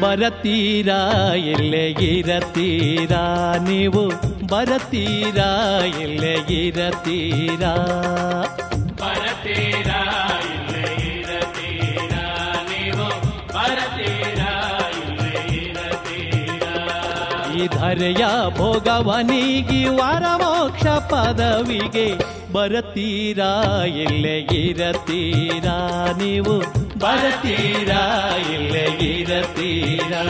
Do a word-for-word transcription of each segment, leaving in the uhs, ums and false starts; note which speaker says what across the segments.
Speaker 1: ಬರತೀರಾ ಎಲ್ಲೇ ಇರತೀರಾ ನೀವು ಬರತೀರಾ ಎಲ್ಲೇ ಇರತೀರಾ
Speaker 2: ಬರತೀರಾ ಎಲ್ಲೇ ಇರತೀರಾ ನೀವು ಬರತೀರಾ ಎಲ್ಲೇ ಇರತೀರಾ
Speaker 1: ಈ ಧರೆಯ ಭೋಗವನಿಗೆ ವರಮೋಕ್ಷ ಪದವಿಗೆ ಬರತೀರಾ ಎಲ್ಲೇ ಇರತೀರಾ ನೀವು ಬರತೀರಾ ಎಲ್ಲೇ ಇರತೀರಾ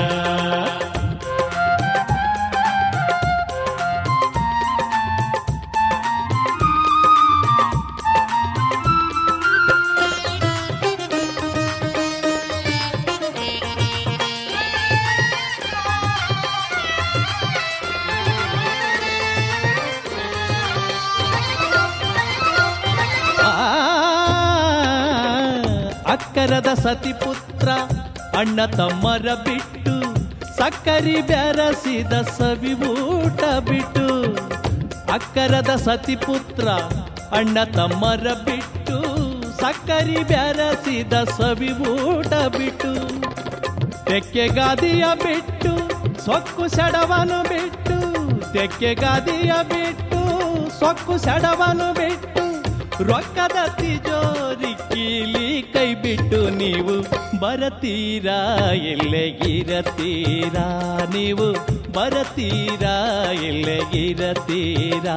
Speaker 1: ಅಕ್ಕರದ ಸತಿಪುತ್ರ ಅಣ್ಣ ತಮ್ಮರ ಬಿಟ್ಟು ಸಕ್ಕರಿ ಬೆರಸಿದ ಸವಿಬೂಟ ಬಿಟ್ಟು ಅಕ್ಕರದ ಸತಿಪುತ್ರ ಅಣ್ಣ ತಮ್ಮರ ಬಿಟ್ಟು ಸಕ್ಕರಿ ಬೆರಸಿದ ಸವಿಬೂಟ ಬಿಟ್ಟು ತೆಕ್ಕೆಗಾದಿಯ ಬಿಟ್ಟು ಸೊಕ್ಕು ಸೆಡವನು ಬಿಟ್ಟು ತೆಕ್ಕೆಗಾದಿಯ ಬಿಟ್ಟು ಸೊಕ್ಕು ಸೆಡವನು ಬಿಟ್ಟು ರೊಕ್ಕದ ತಿಜೋರಿ ಕೀಲಿ ಕೈ ಬಿಟ್ಟು ನೀವು ಬರತೀರಾ ಎಲ್ಲೇ ಇರತೀರಾ ನೀವು ಬರತೀರಾ ಎಲ್ಲೇ ಇರತೀರಾ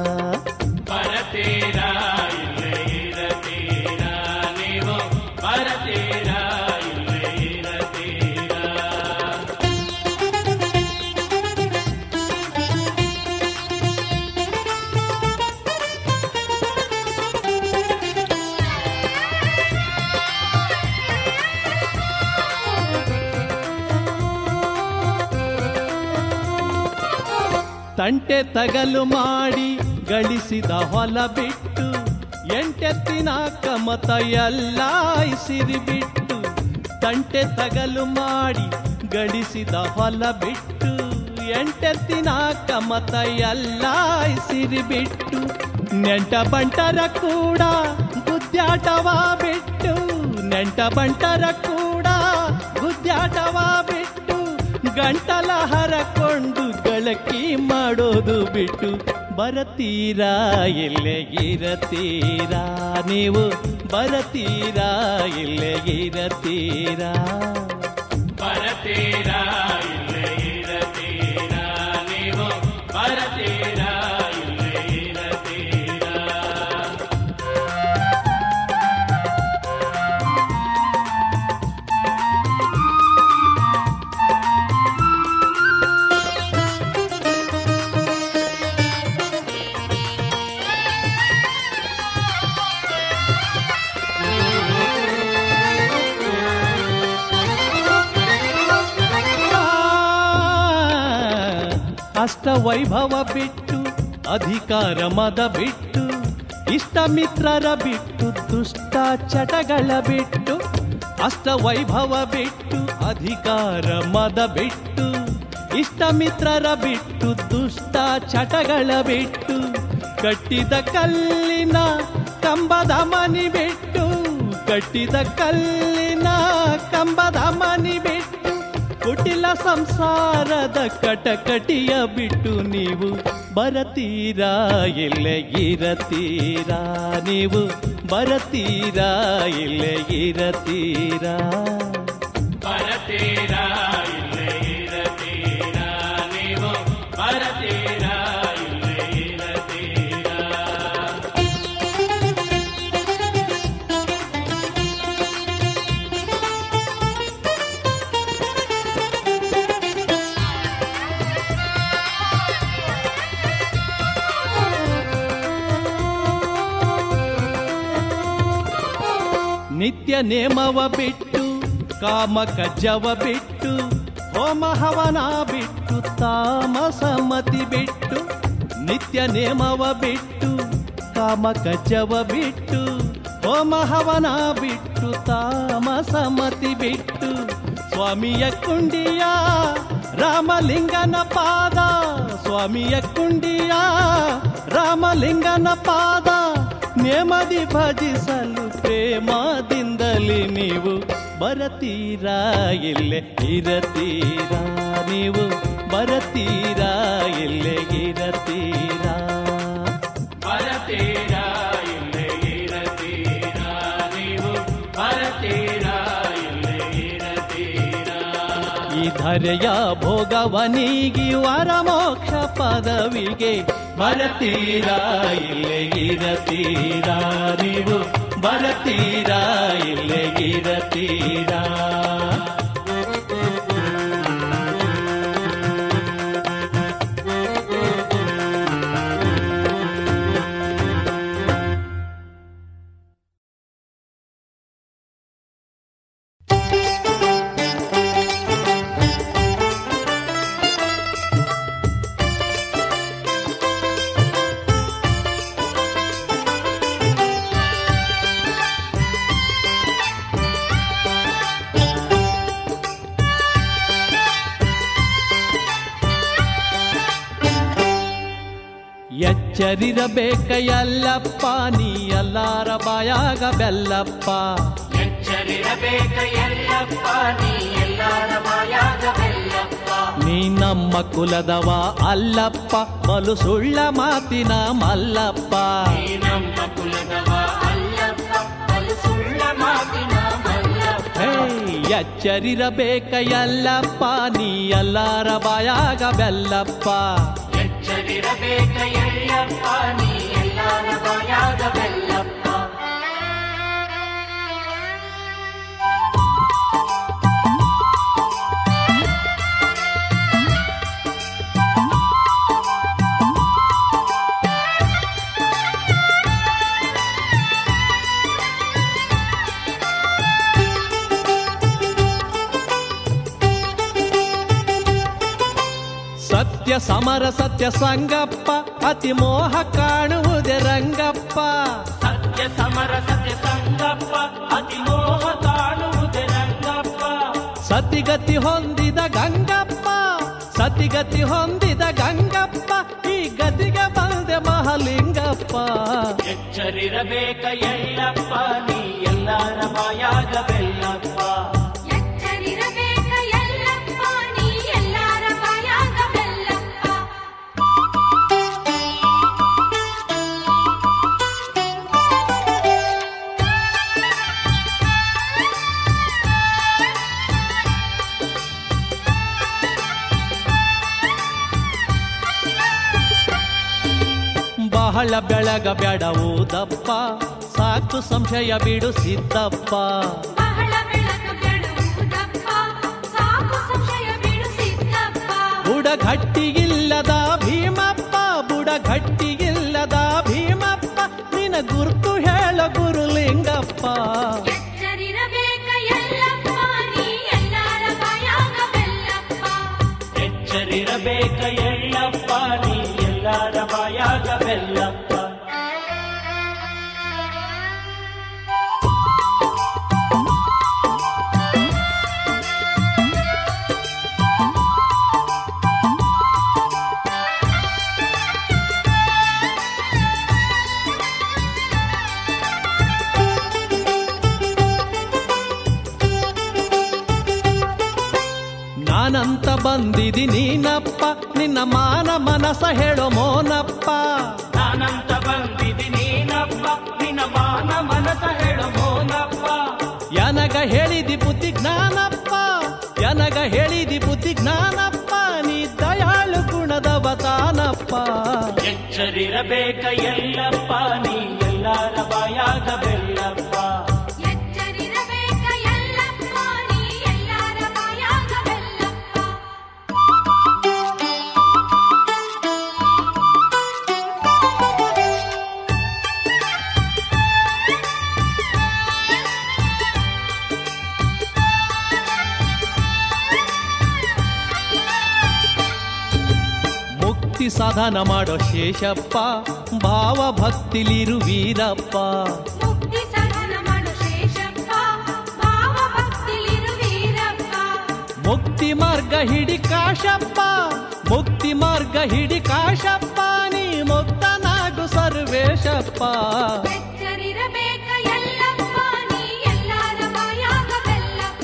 Speaker 2: ಬರತೀರಾ ಎಲ್ಲೇ ಇರತೀರಾ ನೀವು ಬರತೀರಾ ಎಲ್ಲೇ ಇರತೀರಾ
Speaker 1: ತಂಟೆ ತಗಲು ಮಾಡಿ ಗಳಿಸಿದ ಹೊಲ ಬಿಟ್ಟು ಎಂಟೆತ್ತಿನ ಕಮತ ಎಲ್ಲ ಸಿರಿ ಬಿಟ್ಟು ತಂಟೆ ತಗಲು ಮಾಡಿ ಗಳಿಸಿದ ಹೊಲ ಬಿಟ್ಟು ಎಂಟೆತ್ತಿನ ಕಮತ ಎಲ್ಲ ಸಿರಿ ಬಿಟ್ಟು ನೆಂಟ ಬಂಟರ ಕೂಡ ಗುದ್ದಾಟವ ಬಿಟ್ಟು ನೆಂಟ ಬಂಟರ ಕೂಡ ಗುದ್ದಾಟವ ಬಿಟ್ಟು ಗಂಟಲ ಹರಕೊಂಡು ಗಳಕಿ ಮಾಡೋದು ಬಿಟ್ಟು ಬರತೀರಾ ಎಲ್ಲೇ ಇರತೀರಾ ನೀವು ಬರತೀರಾ ಎಲ್ಲೇ ಇರತೀರಾ
Speaker 2: ಬರತೀರಾ ಎಲ್ಲೇ ಇರತೀರಾ ನೀವು ಬರತೀರಾ ಎಲ್ಲೇ ಇರತೀರಾ
Speaker 1: ಅಷ್ಟ ವೈಭವ ಬಿಟ್ಟು ಅಧಿಕಾರ ಮದ ಬಿಟ್ಟು ಇಷ್ಟ ಮಿತ್ರರ ಬಿಟ್ಟು ದುಷ್ಟ ಚಟಗಳ ಬಿಟ್ಟು ಅಷ್ಟ ವೈಭವ ಬಿಟ್ಟು ಅಧಿಕಾರ ಮದ ಬಿಟ್ಟು ಇಷ್ಟ ಮಿತ್ರರ ಬಿಟ್ಟು ದುಷ್ಟ ಚಟಗಳ ಬಿಟ್ಟು ಕಟ್ಟಿದ ಕಲ್ಲಿನ ಕಂಬದ ಮನಿ ಬಿಟ್ಟು ಕಟ್ಟಿದ ಕಲ್ಲಿನ ಕಂಬದ ಮನಿ ಬಿಟ್ಟು ಕುಟಿಲ ಸಂಸಾರದ ಕಟಕಟಿಯ ಬಿಟ್ಟು ನೀವು ಬರತೀರಾ ಎಲ್ಲೇ ಇರತೀರಾ ನೀವು ಬರತೀರಾ ಎಲ್ಲೇ ಇರತೀರಾ
Speaker 2: ಬರತೀರಾ ಎಲ್ಲೇ ಇರತೀರಾ ನೀವು ಬರತೀರಾ ಎಲ್ಲೇ ಇರತೀರಾ
Speaker 1: ನಿತ್ಯ ನೇಮವ ಬಿಟ್ಟು ಕಾಮ ಕಜ್ಜವ ಬಿಟ್ಟು ಹೋಮ ಹವನ ಬಿಟ್ಟು ತಾಮಸ ಮತಿ ಬಿಟ್ಟು ನಿತ್ಯ ನೇಮವ ಬಿಟ್ಟು ಕಾಮ ಕಜ್ಜವ ಬಿಟ್ಟು ಹೋಮ ಹವನ ಬಿಟ್ಟು ತಾಮಸ ಮತಿ ಬಿಟ್ಟು ಸ್ವಾಮಿಯ ಕುಂಡಿಯ ರಾಮಲಿಂಗನ ಪಾದ ಸ್ವಾಮಿಯ ಕುಂಡಿಯ ರಾಮಲಿಂಗನ ಪಾದ ನೆಮ್ಮದಿ ಭಜಿಸಲು ಪ್ರೇಮದಿಂದಲೇ ನೀವು ಬರತೀರಾ ಇಲ್ಲೇ ಇರತೀರಾ ನೀವು ಬರತೀರಾ ಇಲ್ಲೇ ಇರತೀರಾ
Speaker 2: ಬರತೀರಾ ಇಲ್ಲೇ ಇರತೀರಾ ನೀವು ಬರತೀರಾ ಇಲ್ಲೇ ಇರತೀರಾ
Speaker 1: ಈ ಧರೆಯ ಭೋಗವನಿಗಿ ವರ ಮೋಕ್ಷ ಪದವಿಗೆ ಬರತೀರಾ ಇಲ್ಲೇ ಇರತೀರಾ ನೀವು ಬರತೀರಾ ಇಲ್ಲೇ ಇರತೀರಾ ಎಚ್ಚರಿರಬೇಕ ಎಲ್ಲಪ್ಪ ನೀ ಎಲ್ಲಾರ ಬಾಯಾಗ ಬೆಲ್ಲಪ್ಪ
Speaker 2: ಎಚ್ಚರಿರಬೇಕ ಎಲ್ಲಪ್ಪ ನೀ ಎಲ್ಲಾರ ಬಾಯಾಗ ಬೆಲ್ಲಪ್ಪ
Speaker 1: ನೀ ನಮ್ಮ ಕುಲದವ ಅಲ್ಲಪ್ಪ ಬಲು ಸುಳ್ಳ ಮಾತಿನ ಮಲ್ಲಪ್ಪ
Speaker 2: ನೀ ನಮ್ಮ ಕುಲದವ ಅಲ್ಲಪ್ಪ ಬಲು ಸುಳ್ಳ ಮಾತಿನ ಮಲ್ಲಪ್ಪ
Speaker 1: ಹೇ ಎಚ್ಚರಿರಬೇಕ ಎಲ್ಲಪ್ಪ ನೀ ಎಲ್ಲಾರ ಬಾಯಾಗ ಬೆಲ್ಲಪ್ಪ
Speaker 2: ಎಚ್ಚರಿರಬೇಕ ಎಲ್ಲಪ್ಪ ನೀ ಎಲ್ಲಾರ ಬಾಯಾಗ ಬೆಲ್ಲಪ್ಪ
Speaker 1: ಸತ್ಯ ಸಮರ ಸತ್ಯ ಸಂಗಪ್ಪ ಅತಿ ಮೋಹ ಕಾಣುವುದೇ ರಂಗಪ್ಪ
Speaker 2: ಸತ್ಯ ಸಮರ ಸತ್ಯ ಸಂಗಪ್ಪ ಅತಿ ಮೋಹ ಕಾಣುವುದೇ ರಂಗಪ್ಪ
Speaker 1: ಸತಿಗತಿ ಹೊಂದಿದ ಗಂಗಪ್ಪ ಸತಿಗತಿ ಹೊಂದಿದ ಗಂಗಪ್ಪ ಈ ಗತಿಗೆ ಬಂದೆ ಮಹಾಲಿಂಗಪ್ಪ
Speaker 2: ಎಚ್ಚರಿರಬೇಕ ಎಲ್ಲಪ್ಪ ನೀ ಎಲ್ಲಾರ ಬಾಯಾಗ ಬೆಲ್ಲಪ್ಪ
Speaker 3: ಎಚ್ಚರಿರಬೇಕ ಎಲ್ಲಪ್ಪ ನೀ ಎಲ್ಲಾರ ಬಾಯಾಗ ಬೆಲ್ಲಪ್ಪ
Speaker 1: ಬಹಳ ಬೆಳಗ ಬೆಡವುದಪ್ಪ ಸಾಕು ಸಂಶಯ ಬಿಡು ಸಿದ್ದಪ್ಪ
Speaker 3: ಬಹಳ ಬೆಳಕ ಬೆಳಗುವುದಪ್ಪ ಸಾಕು ಸಂಶಯ ಬಿಡು ಸಿದ್ದಪ್ಪ
Speaker 1: ಬುಡಗಟ್ಟಿಗಿಲ್ಲದ ಭೀಮಪ್ಪ ಬುಡಗಟ್ಟಿಗಿಲ್ಲದ ಭೀಮಪ್ಪ ನಿನ ಗುರುತು ಹೇಳ ಗುರುಲಿಂಗಪ್ಪ
Speaker 3: ಎಚ್ಚರಿರಬೇಕ ಎಲ್ಲಪ್ಪ ನೀ ಎಲ್ಲಾರ ಬಾಯಾಗ ಬೆಲ್ಲಪ್ಪ
Speaker 2: ಎಚ್ಚರಿರಬೇಕ ಎಲ್ಲಪ್ಪ ನೀ ಎಲ್ಲಾರ ಬಾಯಾಗ ಬೆಲ್ಲಪ್ಪ
Speaker 1: ನಾನಂತ ಬಂದಿದಿ ನೀನಪ್ಪ ನಿನ್ನ ಮಾನ ಮನಸ ಹೇಳೋ ಮೋನಪ್ಪ
Speaker 2: ನಾನಂತ ಬಂದಿದಿ ನೀನಪ್ಪ ನಿನ್ನ ಮಾನ ಮನಸ ಹೇಳೋ ಮೋನಪ್ಪ
Speaker 1: ಯನಗ ಹೇಳಿದಿ ಬುದ್ಧಿ ಜ್ಞಾನಪ್ಪ ಯನಗ ಹೇಳಿದಿ ಬುದ್ಧಿ ಜ್ಞಾನಪ್ಪ ನೀ ದಯಾಳು ಗುಣದವತಾನಪ್ಪ
Speaker 2: ಎಚ್ಚರಿರಬೇಕ ಎಲ್ಲಪ್ಪ ನೀ ಎಲ್ಲಾರ ಬಾಯಾಗ ಬೆಲ್ಲಪ್ಪ
Speaker 3: ಎಚ್ಚರಿರಬೇಕ ಎಲ್ಲಪ್ಪ ನೀ ಎಲ್ಲಾರ ಬಾಯಾಗ ಬೆಲ್ಲಪ್ಪ
Speaker 1: ಮುಕ್ತಿ ಸಾಧನ ಮಾಡೋ ಶೇಷಪ್ಪ ಭಾವ ಭಕ್ತಿಲಿರು ವೀರಪ್ಪ
Speaker 3: ಮುಕ್ತಿ ಸಾಧನ ಮಾಡು ಶೇಷಪ್ಪ ಭಾವ ಭಕ್ತಿಲಿರು ವೀರಪ್ಪ
Speaker 1: ಮುಕ್ತಿ ಮಾರ್ಗ ಹಿಡಿ ಕಾಶಪ್ಪ ಮುಕ್ತಿ ಮಾರ್ಗ ಹಿಡಿ ಕಾಶಪ್ಪ ನೀ ಮುಕ್ತನಾಗು ಸರ್ವೇಶಪ್ಪ
Speaker 3: ಎಚ್ಚರಿರಬೇಕ ಎಲ್ಲಪ್ಪ ನೀ ಎಲ್ಲಾರ ಬಾಯಾಗ ಬೆಲ್ಲಪ್ಪ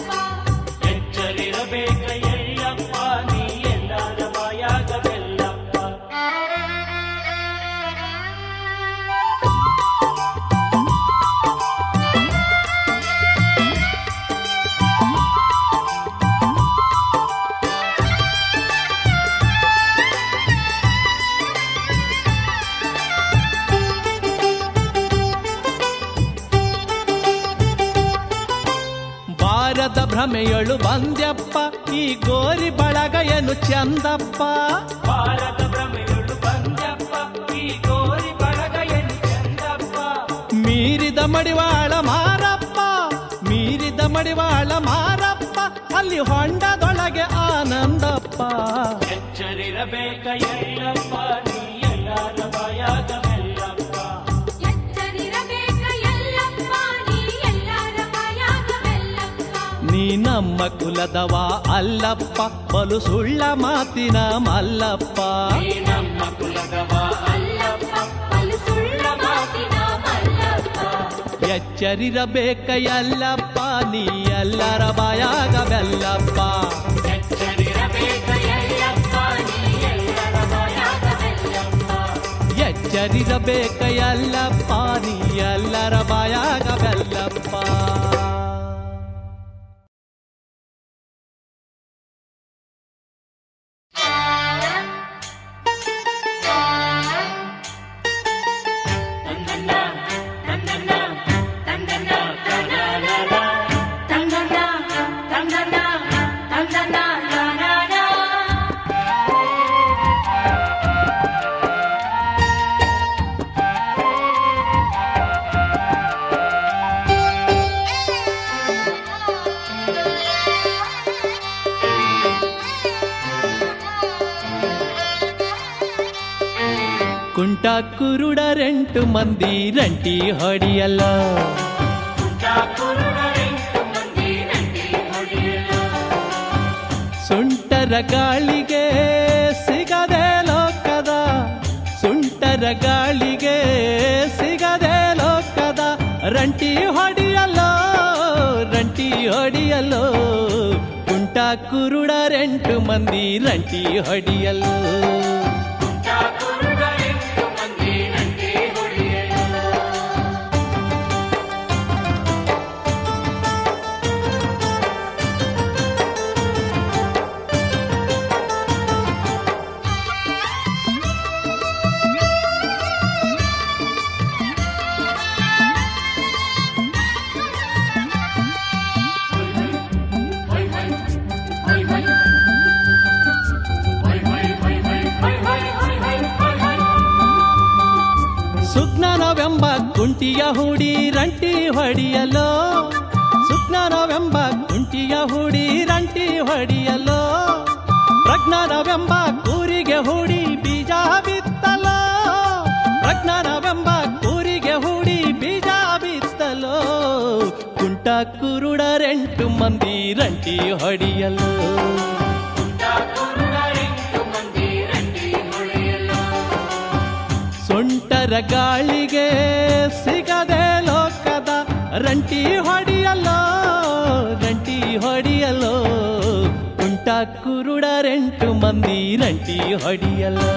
Speaker 1: ಬಾರದ ಭ್ರಮೆಯಳು ಬಂದ್ಯಪ್ಪ ಈ ಗೋರಿ ಬಳಗ ಏನು ಚಂದಪ್ಪ.
Speaker 2: ಭಾರತ ಭ್ರಮೆಯಳು ಬಂದ್ಯಪ್ಪ ಈ ಗೋರಿ ಬಳಗ ಏನು ಚಂದಪ್ಪ.
Speaker 1: ಮೀರಿದ ಮಡಿವಾಳ ಮಾರಪ್ಪ ಮೀರಿದ ಮಡಿವಾಳ ಮಾರಪ್ಪ ಅಲ್ಲಿ ಹೊಂಡದೊಳಗೆ ಆನಂದಪ್ಪ.
Speaker 2: ಎಚ್ಚರಿರಬೇಕ ಎಲ್ಲಪ್ಪ ನೀ ಎಲ್ಲರ ಬಾಯಾಗ ಬೆಲ್ಲಪ್ಪ.
Speaker 3: ಎಚ್ಚರಿರಬೇಕ ಎಲ್ಲಪ್ಪ ನೀ ಎಲ್ಲರ ಬಾಯಾಗ ಬೆಲ್ಲಪ್ಪ.
Speaker 1: ನೀ ನಮ್ಮ ಕುಲದವ ಅಲ್ಲಪ್ಪ ಬಲು ಸುಳ್ಳ ಮಾತಿನ ಮಲ್ಲಪ್ಪ.
Speaker 2: ನೀ ನಮ್ಮ ಕುಲದವ
Speaker 3: ಅಲ್ಲಪ್ಪ ಬಲು ಸುಳ್ಳ ಮಾತಿನ ಮಲ್ಲಪ್ಪ.
Speaker 1: ಎಚ್ಚರಿರಬೇಕ ಎಲ್ಲಪ್ಪ ನೀ ಎಲ್ಲರ ಬಾಯಾಗ ಬೆಲ್ಲಪ್ಪ.
Speaker 2: ಎಚ್ಚರಿರಬೇಕ ಎಲ್ಲಪ್ಪ ನೀ ಎಲ್ಲರ ಬಾಯಾಗ ಬೆಲ್ಲಪ್ಪ.
Speaker 1: ಎಚ್ಚರಿರಬೇಕ ಎಲ್ಲಪ್ಪ ನೀ ಎಲ್ಲರ ಬಾಯಾಗ ಬೆಲ್ಲಪ್ಪ. ಕುಂಟ ಕುರುಡರೆಂಟು ಮಂದಿ ರಂಟಿ ಹೊಡಿಯಲ್ಲ. ಸುಂಟರ ಗಾಳಿಗೆ ಸಿಗದೆ ಲೋಕದ ಸುಂಟರ ಗಾಳಿಗೆ ಸಿಗದೆ ಲೋಕದ ರಂಟಿ ಹೊಡಿಯಲ್ಲೋ ರಂಟಿ ಹೊಡಿಯಲ್ಲೋ. ಕುಂಟ ಕುರುಡರೆಂಟು ಮಂದಿ ರಂಟಿ ಹೊಡಿಯಲ್ಲೋ. ಸುಜ್ಞಾನವೆಂಬ ಕುಂಟಿಯ ಹೂಡಿ ರಂಟಿ ಹೊಡಿಯಲೋ. ಸುಜ್ಞಾನವೆಂಬ ಕುಂಟಿಯ ಹೂಡಿ ರಂಟಿ ಹೊಡಿಯಲೋ. ಪ್ರಜ್ಞಾನವೆಂಬ ಕೂರಿಗೆ ಹೂಡಿ ಬೀಜ ಬಿತ್ತಲೋ. ಪ್ರಜ್ಞಾನವೆಂಬ ಕೂರಿಗೆ ಹೂಡಿ ಬೀಜ ಬಿತ್ತಲೋ. ಕುಂಟ ಕುರುಡರೆಂಟು ಮಂದಿ ರಂಟಿ ಹೊಡಿಯಲೋ. ಸುಂಟರ ಗಾಳಿಗೆ ಸಿಗದೆ ಲೋಕದ ರಂಟಿ ಹೊಡಿಯಲ್ಲೋ ರಂಟಿ ಹೊಡಿಯಲ್ಲೋ. ಕುಂಟ ಕುರುಡರೆಂಟು ಮಂದಿ ರಂಟಿ ಹೊಡಿಯಲ್ಲೋ.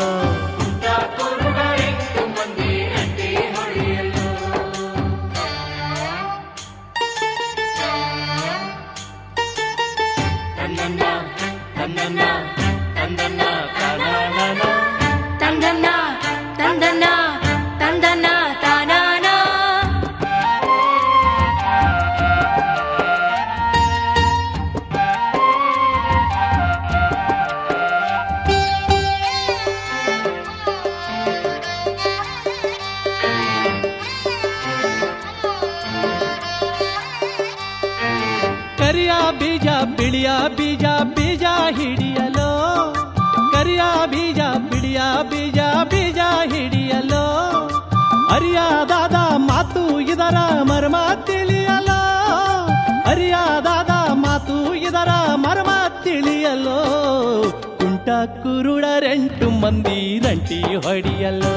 Speaker 1: ಕರಿಯ ಬೀಜ ಬಿಳಿಯ ಬೀಜ ಬೀಜ ಹಿಡಿಯಲೋ. ಕರಿಯ ಬೀಜ ಬಿಳಿಯ ಬೀಜ ಬೀಜ ಹಿಡಿಯಲೋ. ಅರಿಯಾದಾದ ಮಾತು ಇದರ ಮರ್ಮ ತಿಳಿಯಲೋ. ಅರಿಯಾದಾದ ಮಾತು ಇದರ ಮರ್ಮ ತಿಳಿಯಲೋ. ಕುಂಟ ಕುರುಡರೆಂಟು ಮಂದಿ ರಂಟಿ ಹೊಡಿಯಲೋ.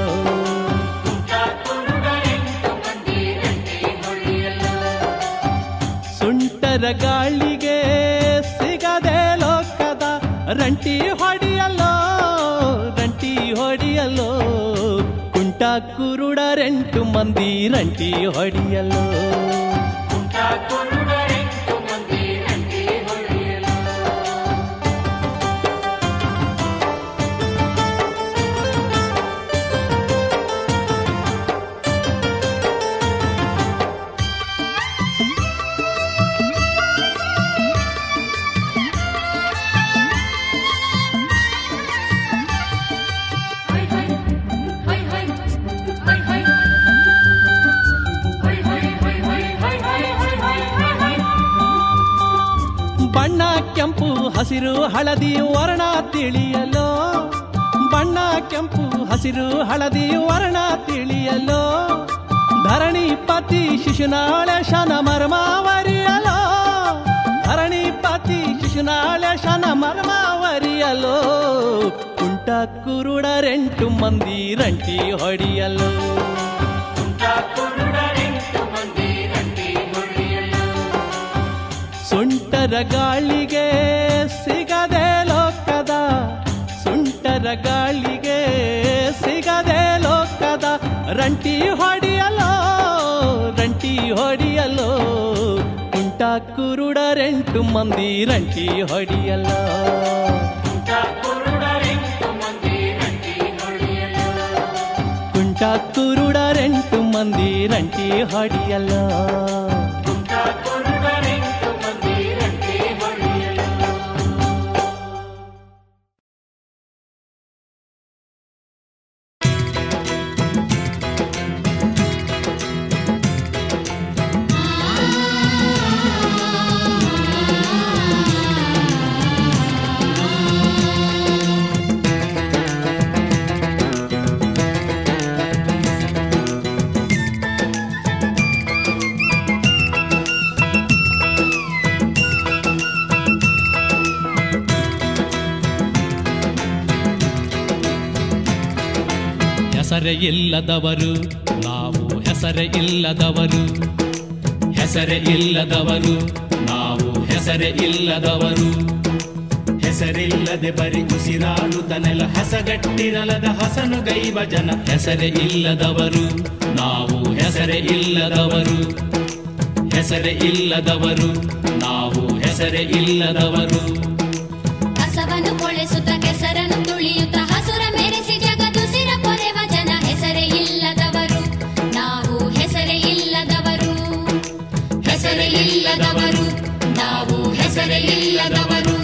Speaker 1: ಸುಂಟರ ಗಾಳಿಗೆ ಸಿಗದೆ ಲೋಕದ ರಂಟಿ ಹೊಡಿಯಲ್ಲೋ ರಂಟಿ ಹೊಡಿಯಲ್ಲೋ. ಕುಂಟ ಕುರುಡರೆಂಟು ಮಂದಿ ರಂಟಿ ಹೊಡಿಯಲ್ಲೋ. ಹಸಿರು ಹಳದಿ ವರ್ಣ ತಿಳಿಯಲೋ, ಬಣ್ಣ ಕೆಂಪು ಹಸಿರು ಹಳದಿ ವರ್ಣ ತಿಳಿಯಲೋ, ಧರಣಿ ಪತಿ ಶಿಶುನಾಳೆ ಶನ ಮರ್ಮಾವರಿಯಲೋ, ಧರಣಿ ಪತಿ ಶಿಶುನಾಳೆ ಶನ ಮರ್ಮಾವರಿಯಲೋ, ಕುಂಟ ಕುರುಡರೆಂಟು ಮಂದಿ ರಂಟಿ ಹೊಡಿಯಲು, ಸುಂಟರ ಗಾಳಿಗೆ ಸಿಗದೆ ಲೋಕದ, ಸುಂಟರ ಗಾಳಿಗೆ ಸಿಗದೆ ಲೋಕದ, ರಂಟಿ ಹೊಡಿಯಲೋ ರಂಟಿ ಹೊಡಿಯಲೋ, ಕುಂಟ ಕುರುಡರೆಂಟು ಮಂದಿ ರಂಟಿ ಹೊಡಿಯಲೋ, ಕುಂಟ ಕುರುಡರೆಂಟು ಮಂದಿ ರಂಟಿ ಹೊಡಿಯಲೋ. ಹೆಸರೇ ಇಲ್ಲದವರು ನಾವು, ಹೆಸರೇ ಇಲ್ಲದವರು, ಹೆಸರೇ ಇಲ್ಲದವರು ನಾವು, ಹೆಸರೇ ಇಲ್ಲದವರು, ಹೆಸರಿಲ್ಲದೆ ಬರಿ ಉಸಿರಾಡುತ್ತ ನೆಲ ಹಸಗಟ್ಟಿರಲದ ಹಸನುಗೈವ ಜನ, ಹೆಸರೇ ಇಲ್ಲದವರು ನಾವು, ಹೆಸರೇ ಇಲ್ಲದವರು, ಹೆಸರೇ ಇಲ್ಲದವರು ನಾವು, ಹೆಸರೇ ಇಲ್ಲದವರು.
Speaker 3: ಕಸವನ್ನು ಕೊಳೆಸುತ್ತ ಕೆಸರನ್ನು ತುಳಿಯುತ್ತ ಹಸುರ ಮೆರೆಸಿ ಜಗದುಸಿರ ಪೊರೆವ ಜನ, ಹೆಸರೇ ಇಲ್ಲದವರು ನಾವು, ಹೆಸರೇ ಇಲ್ಲದವರು, ಹೆಸರೇ ಇಲ್ಲದವರು ನಾವು, ಹೆಸರೇ ಇಲ್ಲದವರು.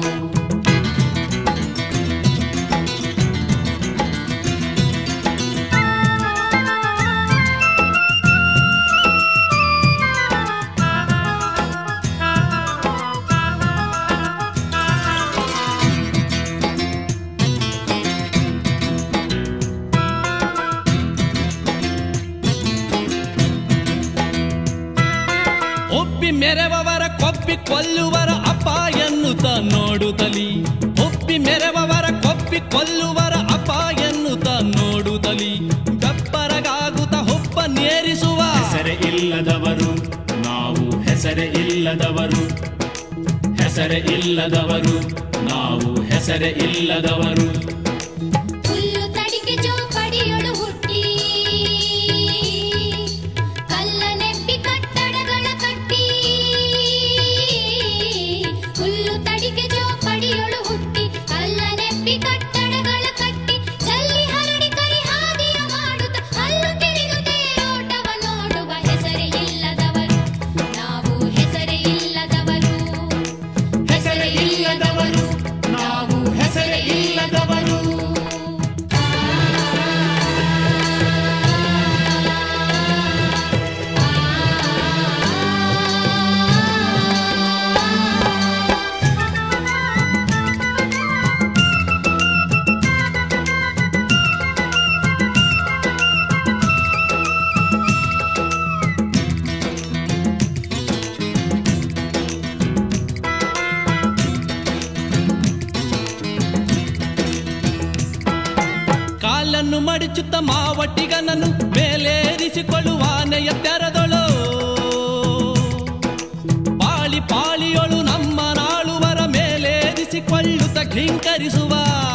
Speaker 1: ಮೆರವವರ ಕೊಪ್ಪಿ ಕೊಲ್ಲುವರ ಅಪ್ಪ ಎನ್ನುತ್ತ ನೋಡುತ್ತಲಿ, ಒಪ್ಪಿ ಮೆರವವರ ಕೊಪ್ಪಿ ಕೊಲ್ಲುವರ ಅಪ್ಪ ಎನ್ನುತ್ತ ನೋಡುತ್ತಲಿ, ಗಬ್ಬರಗಾಗುತ್ತ ಹುಪ್ಪ ನೇರಿಸುವ, ಹೆಸರೇ ಇಲ್ಲದವರು ನಾವು, ಹೆಸರೇ ಇಲ್ಲದವರು, ಹೆಸರೇ ಇಲ್ಲದವರು ನಾವು, ಹೆಸರೇ ಇಲ್ಲದವರು.
Speaker 3: ಹುಲ್ಲು ತಡಿಕೆ ಜೋಪಡಿಯೊಳು ಹುಟ್ಟಿ ಕಲ್ಲ ನೆಬ್ಬಿ ಕಟ್ಟಡಗಳ ಕಟ್ಟಿ, ಹುಲ್ಲು ತಡಿಕೆ ಜೋಪಡಿಯೊಳು ಹುಟ್ಟಿ ಕಲ್ಲ ನೆಬ್ಬಿ ಕಟ್ಟಡಗಳ ಕಟ್ಟಿ, ಚಲ್ಲಿ ಹರಡಿ ಕರಿ ಹಾದಿಯ ಮಾಡುತ್ತ ಹಲ್ಲು ತಿರುಗು ತೇರೋಟವ ನೋಡುವ, ಹೆಸರೇ ಇಲ್ಲದವರು ನಾವು, ಹೆಸರೇ ಇಲ್ಲದವರು, ಹೆಸರೇ ಇಲ್ಲದವರು ನಾವು, ಹೆಸರೇ ಇಲ್ಲದವರು. ಕಾಲನ್ನು ಮಡಿಚುತ್ತ ಮಾವಟ್ಟಿಗನನ್ನು ಮೇಲೇರಿಸಿಕೊಳ್ಳುವಾನೆಯ ತೆರದೊಳು, ಪಾಳಿ ಪಾಳಿಯೊಳು ನಮ್ಮ ನಾಳುವರ ಮೇಲೇರಿಸಿಕೊಳ್ಳುತ್ತ ಘಿಂಕರಿಸುವ,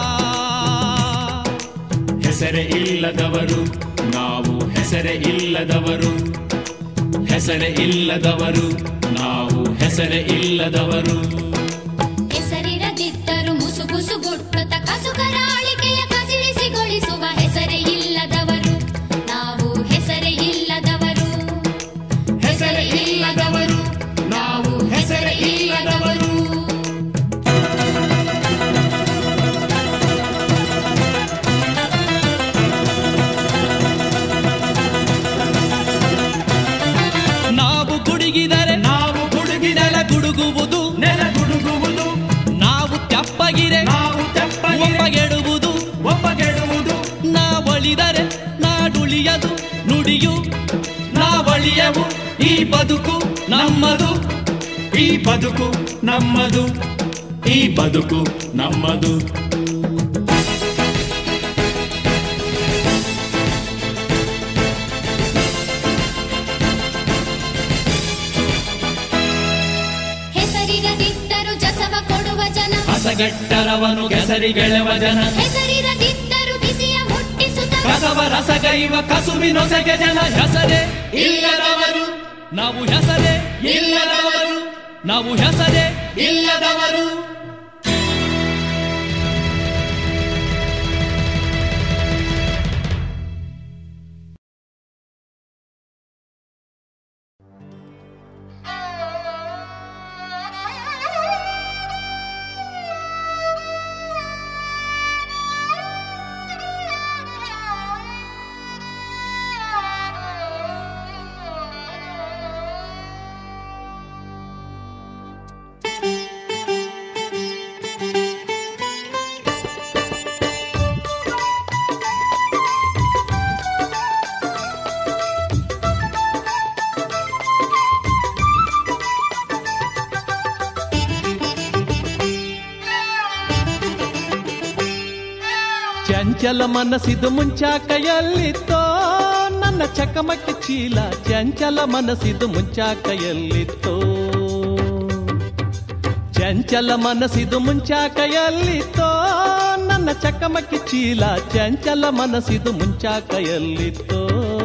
Speaker 3: ಹೆಸರೇ ಇಲ್ಲದವರು ನಾವು, ಹೆಸರೇ ಇಲ್ಲದವರು, ಹೆಸರೇ ಇಲ್ಲದವರು ನಾವು, ಹೆಸರೇ ಇಲ್ಲದವರು. ಹೆಸರಿರದಿದ್ದರು ಮುಸುಗುಸು ಗುಟ್ಟುತ್ತ ಕಸುಕರಾಳಿಕೆಯ ಕಸಿರಿಸಿಗೊಳಿಸುವ, ಹೆಸರೇ ಇಲ್ಲದವರು ನಾವು, ಹೆಸರೇ ಇಲ್ಲದವರು, ಹೆಸರೇ ಇಲ್ಲದವರು ನಾವು, ಹೆಸರೇ ಇಲ್ಲದವರು.
Speaker 1: ನಾವು ಗುಡುಗಿದರೆ ನಾವು ಗುಡುಗಿದರೆ ಗುಡುಗುವುದು ನೆಲ ಗುಡುಗುವುದು, ನಾವು
Speaker 4: ಭಾಗ್ಯವು ಈ ಬದುಕು ನಮ್ಮದು, ಈ ಬದುಕು ನಮ್ಮದು, ಈ ಬದುಕು ನಮ್ಮದು.
Speaker 3: ಹೆಸರಿರದಿದ್ದರು ಜಸವ ಕೊಡುವ ಜನ,
Speaker 4: ಹಸಗೆಟ್ಟರವನು ಕೆಸರಿಗೆಳೆವ ಜನ,
Speaker 3: ಹೆಸರಿರದಿದ್ದರು ಬಿಸಿಯ ಮುಟ್ಟಿಸುತ್ತ
Speaker 4: ಕಸವ ರಸಗೈವ ಕಸುವಿನೊಸಗೆ ಜನ. ಹೆಸರೇ ಇಲ್ಲದವರು
Speaker 1: ನಾವು ಹೆಸರೇ
Speaker 4: ಇಲ್ಲದವರು,
Speaker 1: ನಾವು ಹೆಸರೇ
Speaker 4: ಇಲ್ಲದವರು.
Speaker 1: ಚಂಚಲ ಮನಸ್ಸಿದು ಮುಂಚಾ ಕೈಯಲ್ಲಿತ್ತೋ ನನ್ನ ಚಕಮಕಿ ಚೀಲ, ಚಂಚಲ ಮನಸ್ಸಿದು ಮುಂಚಾ ಕೈಯಲ್ಲಿತ್ತೋ, ಚಂಚಲ ಮನಸ್ಸಿದು ಮುಂಚಾ ಕೈಯಲ್ಲಿತ್ತೋ ನನ್ನ ಚಕಮಕಿ ಚೀಲ, ಚಂಚಲ ಮನಸ್ಸಿದು ಮುಂಚಾ ಕೈಯಲ್ಲಿತ್ತೋ.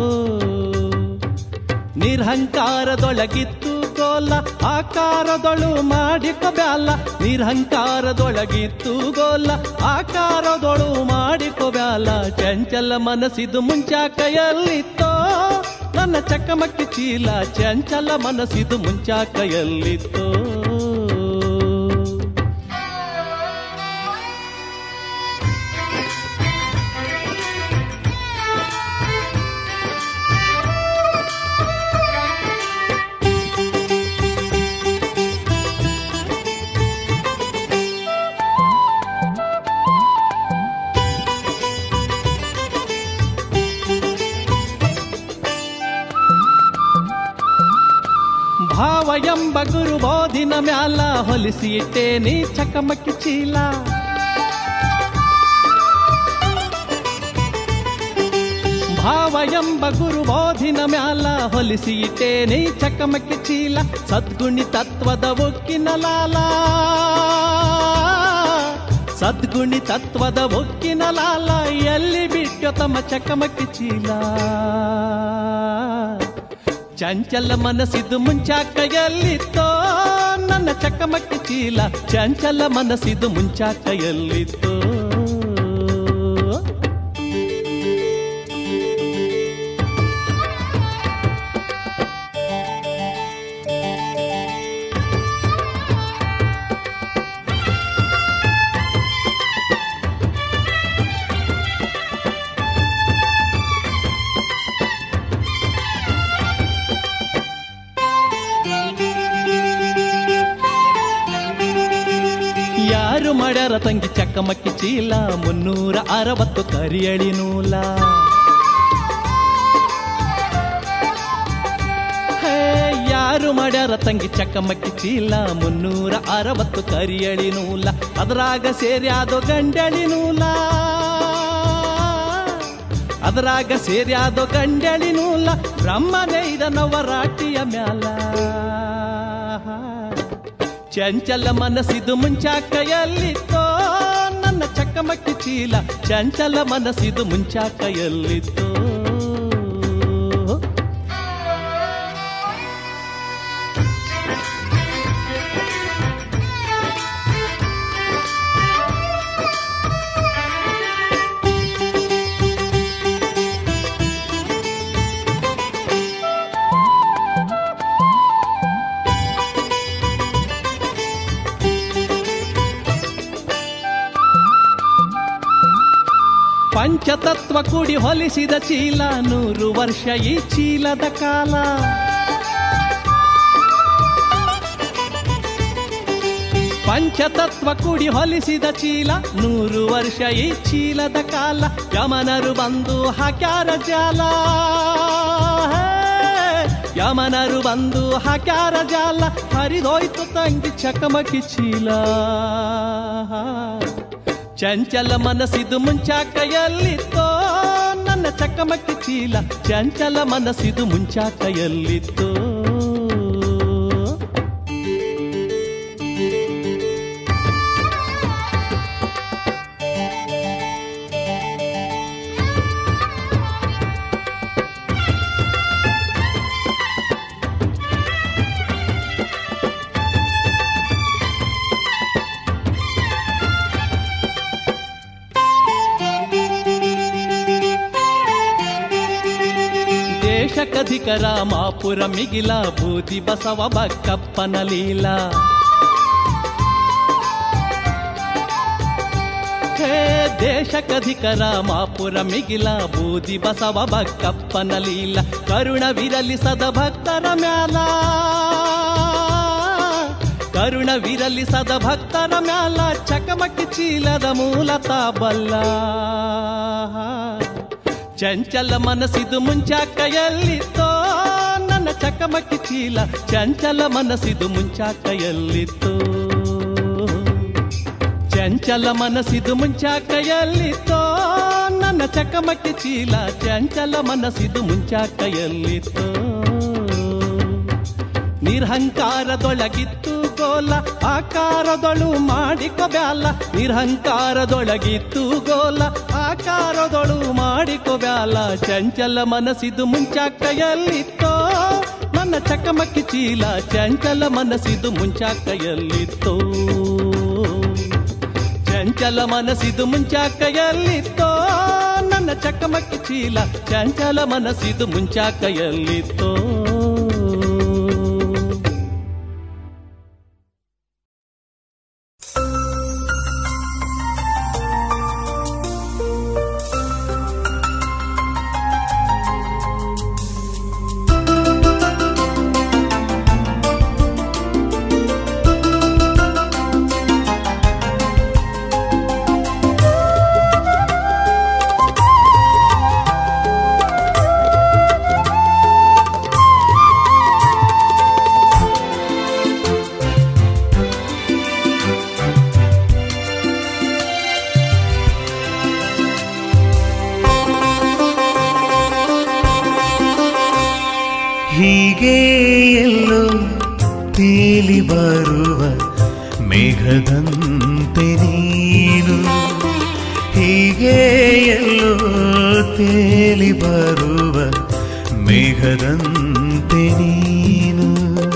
Speaker 1: ನಿರ್ಹಂಕಾರದೊಳಗಿತ್ತು ಗೋಲ ಆಕಾರದೊಳು ಮಾಡಿಕೊ ಬ್ಯಾಲ, ನಿರ್ಹಂಕಾರದೊಳಗಿತ್ತು ಗೋಲ ಆಕಾರದೊಳು ಮಾಡಿಕೊ ಬ್ಯಾಲ. ಚಂಚಲ ಮನಸ್ಸಿದು ಮುಂಚಾ ಕೈಯಲ್ಲಿತ್ತೋ ನನ್ನ ಚಕಮಕಿ ಚೀಲ, ಚಂಚಲ ಮನಸ್ಸಿದು ಮುಂಚಾ ಕೈಯಲ್ಲಿತ್ತೋ. ಭಾವ ಎಂಬ ಗುರು ಬೋಧಿನ ಮ್ಯಾಲ ಹೊಲಿಸಿ ಇಟ್ಟೇನಿ ಚಕಮಕಿ ಚೀಲ, ಭಾವ ಎಂಬ ಗುರು ಬೋಧಿನ ಮ್ಯಾಲ ಹೊಲಿಸಿ ಇಟ್ಟೇನಿ ಚಕಮಕಿ ಚೀಲ. ಸದ್ಗುಣಿ ತತ್ವದ ಉಕ್ಕಿನ ಲಾಲ, ಸದ್ಗುಣಿ ತತ್ವದ ಉಕ್ಕಿನ ಲಾಲ ಎಲ್ಲಿ ಬಿಟ್ಟು ತಮ್ಮ ಚಕಮಕಿ ಚೀಲ. ಚಂಚಲ ಮನಸ್ಸಿದು ಮುಂಚಾ ಕೈಯಲ್ಲಿತ್ತೋ ನನ್ನ ಚಕಮಕಿ ಚೀಲ, ಚಂಚಲ ಮನಸ್ಸಿದು ಮುಂಚಾ ಕೈಯಲ್ಲಿತ್ತೋ. ಯಾರು ಮಾಡ್ಯಾರ ತಂಗಿ ಚಕಮಕಿ ಚೀಲ, ಮುನ್ನೂರ ಅರವತ್ತು ಕರಿಯಳಿ ನೂಲ. ಹೇ ಯಾರು ಮಾಡ್ಯಾರ ತಂಗಿ ಚಕಮಕಿ ಚೀಲ, ಮುನ್ನೂರ ಅರವತ್ತು ಕರಿಯಳಿ ನೂಲ. ಅದರಾಗ ಸೇರ್ಯಾದೋ ಗಂಡಳಿ ನೂಲ, ಅದರಾಗ ಸೇರ್ಯಾದೋ ಗಂಡಳಿ ನೂಲ. ಬ್ರಹ್ಮನೈದ ನವರಾಟಿಯ ಮ್ಯಾಲ ಚಂಚಲ ಮನಸ್ಸಿದು ಮುಂಚಾ ಕೈಯಲ್ಲಿತ್ತೋ ನನ್ನ ಚಕಮಕಿ ಚೀಲ, ಚಂಚಲ ಮನಸ್ಸಿದು ಮುಂಚಾ ಕೈಯಲ್ಲಿತ್ತೋ. ಪಂಚತತ್ವ ಕೂಡಿ ಹೊಲಿಸಿದ ಚೀಲ, ನೂರು ವರ್ಷ ಈ ಚೀಲದ ಕಾಲ. ಪಂಚತತ್ವ ಕೂಡಿ ಹೊಲಿಸಿದ ಚೀಲ, ನೂರು ವರ್ಷ ಈ ಚೀಲದ ಕಾಲ. ಯಮನರು ಬಂದು ಹಾಕ್ಯಾರ ಜಾಲ, ಯಮನರು ಬಂದು ಹಾಕ್ಯಾರ ಜಾಲ ಹರಿದೋಯ್ತು ತಂಗಿ ಚಕಮಕಿ ಚೀಲ ಚಂಚಲ ಮನಸ್ಸಿದು ಮುಂಚಾ ಕೈಯಲ್ಲಿತ್ತೋ ನನ್ನ ಚಕಮಕಿ ಚೀಲ ಚಂಚಲ ಮನಸ್ಸಿದು ಮುಂಚಾ ಕೈಯಲ್ಲಿತ್ತೋ ದೇಶಕಧಿಕ ರಾಮಾಪುರ ಮಿಗಿಲ ಬೂದಿ ಬಸವ ಬಕ್ಕಪ್ಪನ ಲೀಲ ಹೇ ದೇಶಕಧಿಕ ರಾಮಾಪುರ ಮಿಗಿಲ ಬೂದಿ ಬಸವ ಬಕ್ಕಪ್ಪನ ಲೀಲ ಕರುಣವಿರಲಿ ಸದ ಭಕ್ತರ ಮ್ಯಾಲ ಕರುಣವಿರಲಿ ಸದ ಭಕ್ತರ ಮ್ಯಾಲ ಚಕಮಕಿ ಚೀಲದ ಮೂಲತ ಬಲ್ಲ ಚಂಚಲ ಮನಸ್ಸಿದು ಮುಂಚಾ ಕೈಯಲ್ಲಿತ್ತೋ ನನ್ನ ಚಕಮಕಿ ಚೀಲ ಚಂಚಲ ಮನಸ್ಸಿದು ಮುಂಚಾ ಕೈಯಲ್ಲಿತ್ತೋ ಚಂಚಲ ಮನಸ್ಸಿದು ಮುಂಚಾ ಕೈಯಲ್ಲಿತ್ತೋ ನನ್ನ ಚಕಮಕಿ ಚೀಲ ಚಂಚಲ ಮನಸ್ಸಿದು ಮುಂಚಾ ಕೈಯಲ್ಲಿತ್ತೋ ನಿರ್ಹಂಕಾರದೊಳಗಿತ್ತು ಗೋಲ ಆಕಾರದೊಳು ಮಾಡಿಕೊಬ್ಯಾಲ ನಿರ್ಹಂಕಾರದೊಳಗಿತ್ತು ಗೋಲ ಆಕಾರದೊಳು ಮಾಡಿಕೊಬ್ಯಾಲ ಚಂಚಲ ಮನಸ್ಸಿದು ಮುಂಚಾ ಕೈಯಲ್ಲಿತ್ತೋ ನನ್ನ ಚಕಮಕಿ ಚೀಲ ಚಂಚಲ ಮನಸ್ಸಿದು ಮುಂಚಾ ಕೈಯಲ್ಲಿತ್ತೋ ಚಂಚಲ ಮನಸ್ಸಿದು ಮುಂಚಾ ಕೈಯಲ್ಲಿತ್ತೋ ನನ್ನ ಚಕಮಕಿ ಚೀಲ ಚಂಚಲ ಮನಸ್ಸಿದು ಮುಂಚಾ ಕೈಯಲ್ಲಿತ್ತೋ
Speaker 5: ಹೀಗೆ ಎಲ್ಲೋ ತೇಲಿ ಬರುವ ಮೇಘದಂತೆ ನೀನು ಹೀಗೆ ಎಲ್ಲೋ ತೇಲಿ ಬರುವ ಮೇಘದಂತೆ ನೀನು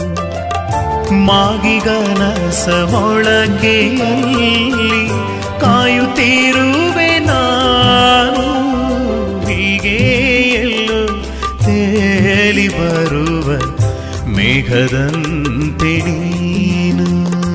Speaker 5: ಮಾಗಿಗನಸ ಮೊಳಕೆಯಲ್ಲಿ ಕಾಯುತ್ತಿರುವೆ ನಾನು ಹೀಗೆ ಎಲ್ಲೋ ತೇಲಿ ಬರುವ ಮೇಘದಂತೆ ನೀನು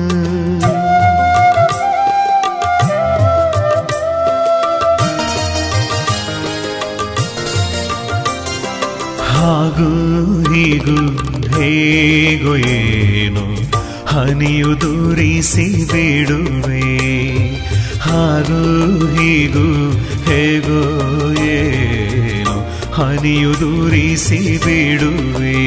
Speaker 5: ಹಾಗೂ ಹೀಗೂ ಹೇಗೋ ಏನು ಹನಿಯುದುರಿಸಿ ಬಿಡುವೆ ಹಾಗೂ ಹೀಗೂ ಹೇಗೋ ಏನು ಹನಿಯುದುರಿಸಿ ಬಿಡುವೆ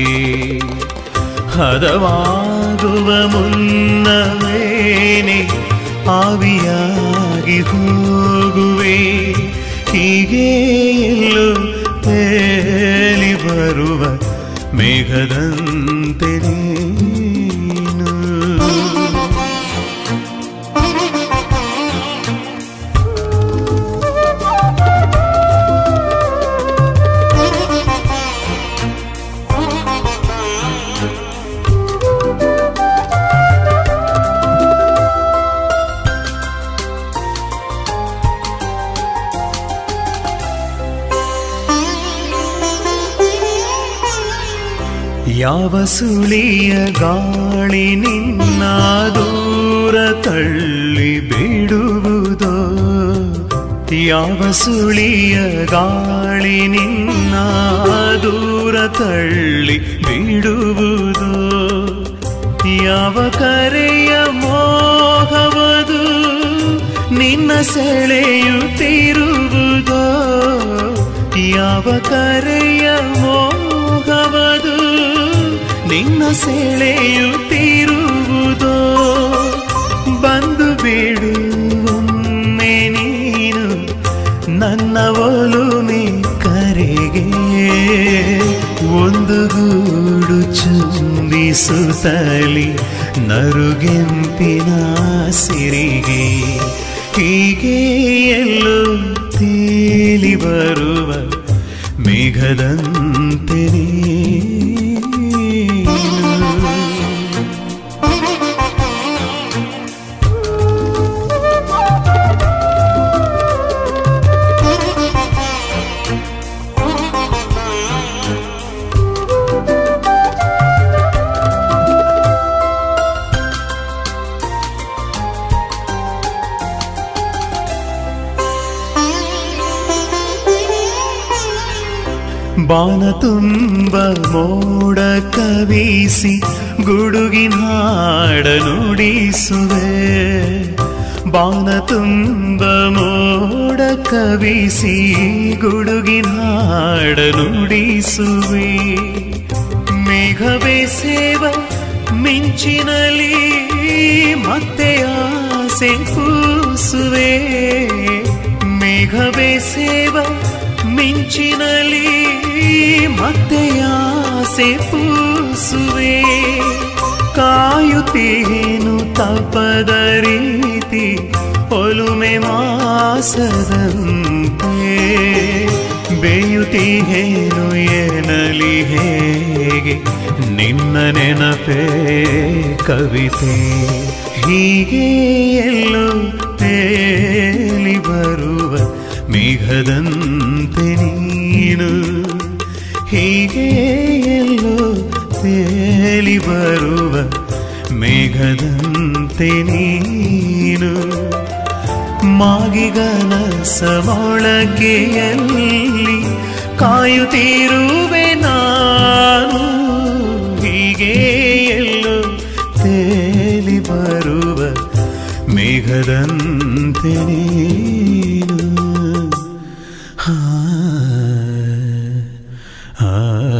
Speaker 5: ಹದವಾಗುವ ಮುನ್ನವೇನೆ ಆವಿಯಾಗಿ ಹೋಗುವೆ ಹೀಗೆ ಎಲ್ಲೋ ತೇಲಿ ಬರುವ ಮೇಘದಂತೆ ನೀನು ಯಾವ ಸುಳಿಯ ಗಾಳಿ ನಿನ್ನ ದೂರ ತಳ್ಳಿ ಬಿಡುವುದೋ ಯಾವ ಸುಳಿಯ ಗಾಳಿ ನಿನ್ನ ದೂರ ತಳ್ಳಿ ಬಿಡುವುದೋ ಯಾವ ಕರೆಯ ಮೋಹವದು ನಿನ್ನ ಸೆಳೆಯುತ್ತಿರುವುದೋ ಯಾವ ಕರೆಯ ಮೋಹವದು ನಿನ್ನ ಸೆಳೆಯುತ್ತಿರುವುದೋ ಬಂದು ಬಿಡು ಒಮ್ಮೆ ನೀನು ನನ್ನ ಒಲುಮೆ ಕರೆಗೆ ಒಂದು ಗೂಡು ಚುಂಬಿಸುತ್ತಲಿ ನರುಗೆಂಪಿನ ಸಿರಿಗೆ ಹೀಗೆ ಎಲ್ಲೋ ತೇಲಿ ಬರುವ ಮೇಘದಂತೆ ಬಾನ ತುಂಬ ಮೋಡ ಕವಿಸಿ ಗುಡುಗಿನ ಹಾಡ ನುಡಿಸುವೆ ಬಾನ ತುಂಬ ಮೋಡ ಕವಿಸಿ ಗುಡುಗಿನ ಹಾಡ ನುಡಿಸುವೆ ಮೇಘವೇ ಸೇವ ಮಿಂಚಿನಲ್ಲಿ ಮತ್ತೆ ಆಸೆ ಕೂಸುವೆ ಮೇಘವೇ ಸೇವ ಮಿಂಚಿನಲ್ಲಿ ಮತ್ತೆ ಆಸೆ ಪೂಸುವೆ ಕಾಯುತ್ತೇನು ತಪ್ಪದ ರೀತಿ ಒಲುಮೆ ಮಾಸದಂತೆ ಬೇಯುತ್ತೀಹೇನು ಎನ್ನಲಿ ಹೇಗೆ ನಿನ್ನ ನೆನಪೇ ಕವಿತೆ ಹೀಗೆ ಎಲ್ಲೋ ತೇಲಿ ಬರುವ ಮೇಘದಂತೆ ನೀನು ಹೀಗೆ ಎಲ್ಲೋ ತೇಲಿ ಬರುವ ಮೇಘದಂತೆ ನೀನು ಮಾಗಿಗನಸ ಮೊಳಕೆಯಲ್ಲಿ ಕಾಯುತ್ತಿರುವೆ ನಾನು ಹೀಗೆ ಎಲ್ಲೋ ತೇಲಿ ಬರುವ ಮೇಘದಂತೆ ನೀನು ಹಾ ಆ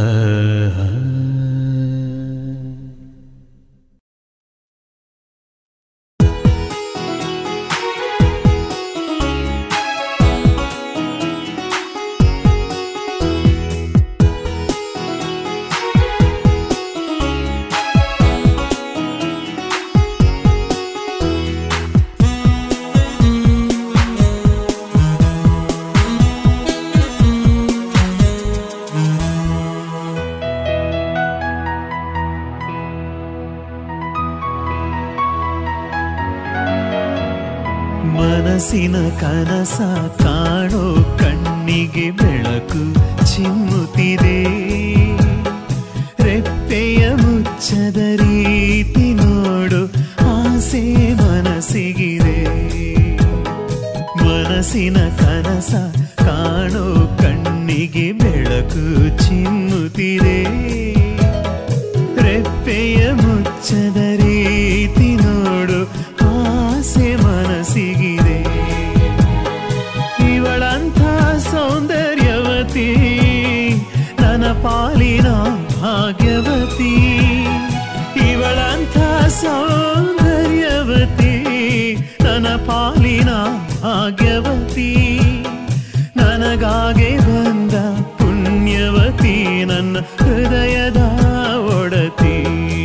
Speaker 5: ಮನಸ್ಸಿನ ಕನಸ ಕಾಣೋ ಕಣ್ಣಿಗೆ ಬೆಳಕು ಚಿಮ್ಮುತ್ತಿದೆ ರೆಪ್ಪೆಯ ಮುಚ್ಚದ ರೀತಿ ನೋಡು ಆಸೆ ಮನಸ್ಸಿಗಿದೆ ಮನಸ್ಸಿನ ಕನಸ ಕಾಣೋ ಕಣ್ಣಿಗೆ ಬೆಳಕು ಚಿಮ್ಮುತ್ತಿದೆ ರೆಪ್ಪೆಯ ಮುಚ್ಚದ ರೀತಿ ನೋಡು ಆಸೆ ಮನಸ್ಸಿಗಿದೆ ಇವಳಂಥ ಸೌಂದರ್ಯವತಿ ನನ್ನ ಪಾಲಿನ ಭಾಗ್ಯವತಿ ಇವಳಂಥ ಸೌಂದರ್ಯವತಿ ನನ್ನ ಪಾಲಿನ ಭಾಗ್ಯವತಿ ನನಗಾಗೆ ಬಂದ ಪುಣ್ಯವತಿ ನನ್ನ ಹೃದಯದ ಒಡತಿ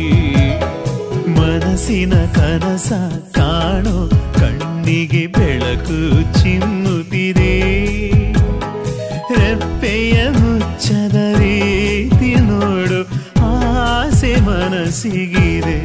Speaker 5: ಮನಸ್ಸಿನ ಕನಸ ಕಾಣೋ ಕಣ್ಣಿಗೆ ಬೆಳಕು ಚಿಮ್ಮುತ್ತಿದೆ ರೆಪ್ಪೆಯ ಮುಚ್ಚದ ರೀತಿ ನೋಡು ಆಸೆ ಮನಸ್ಸಿಗಿದೆ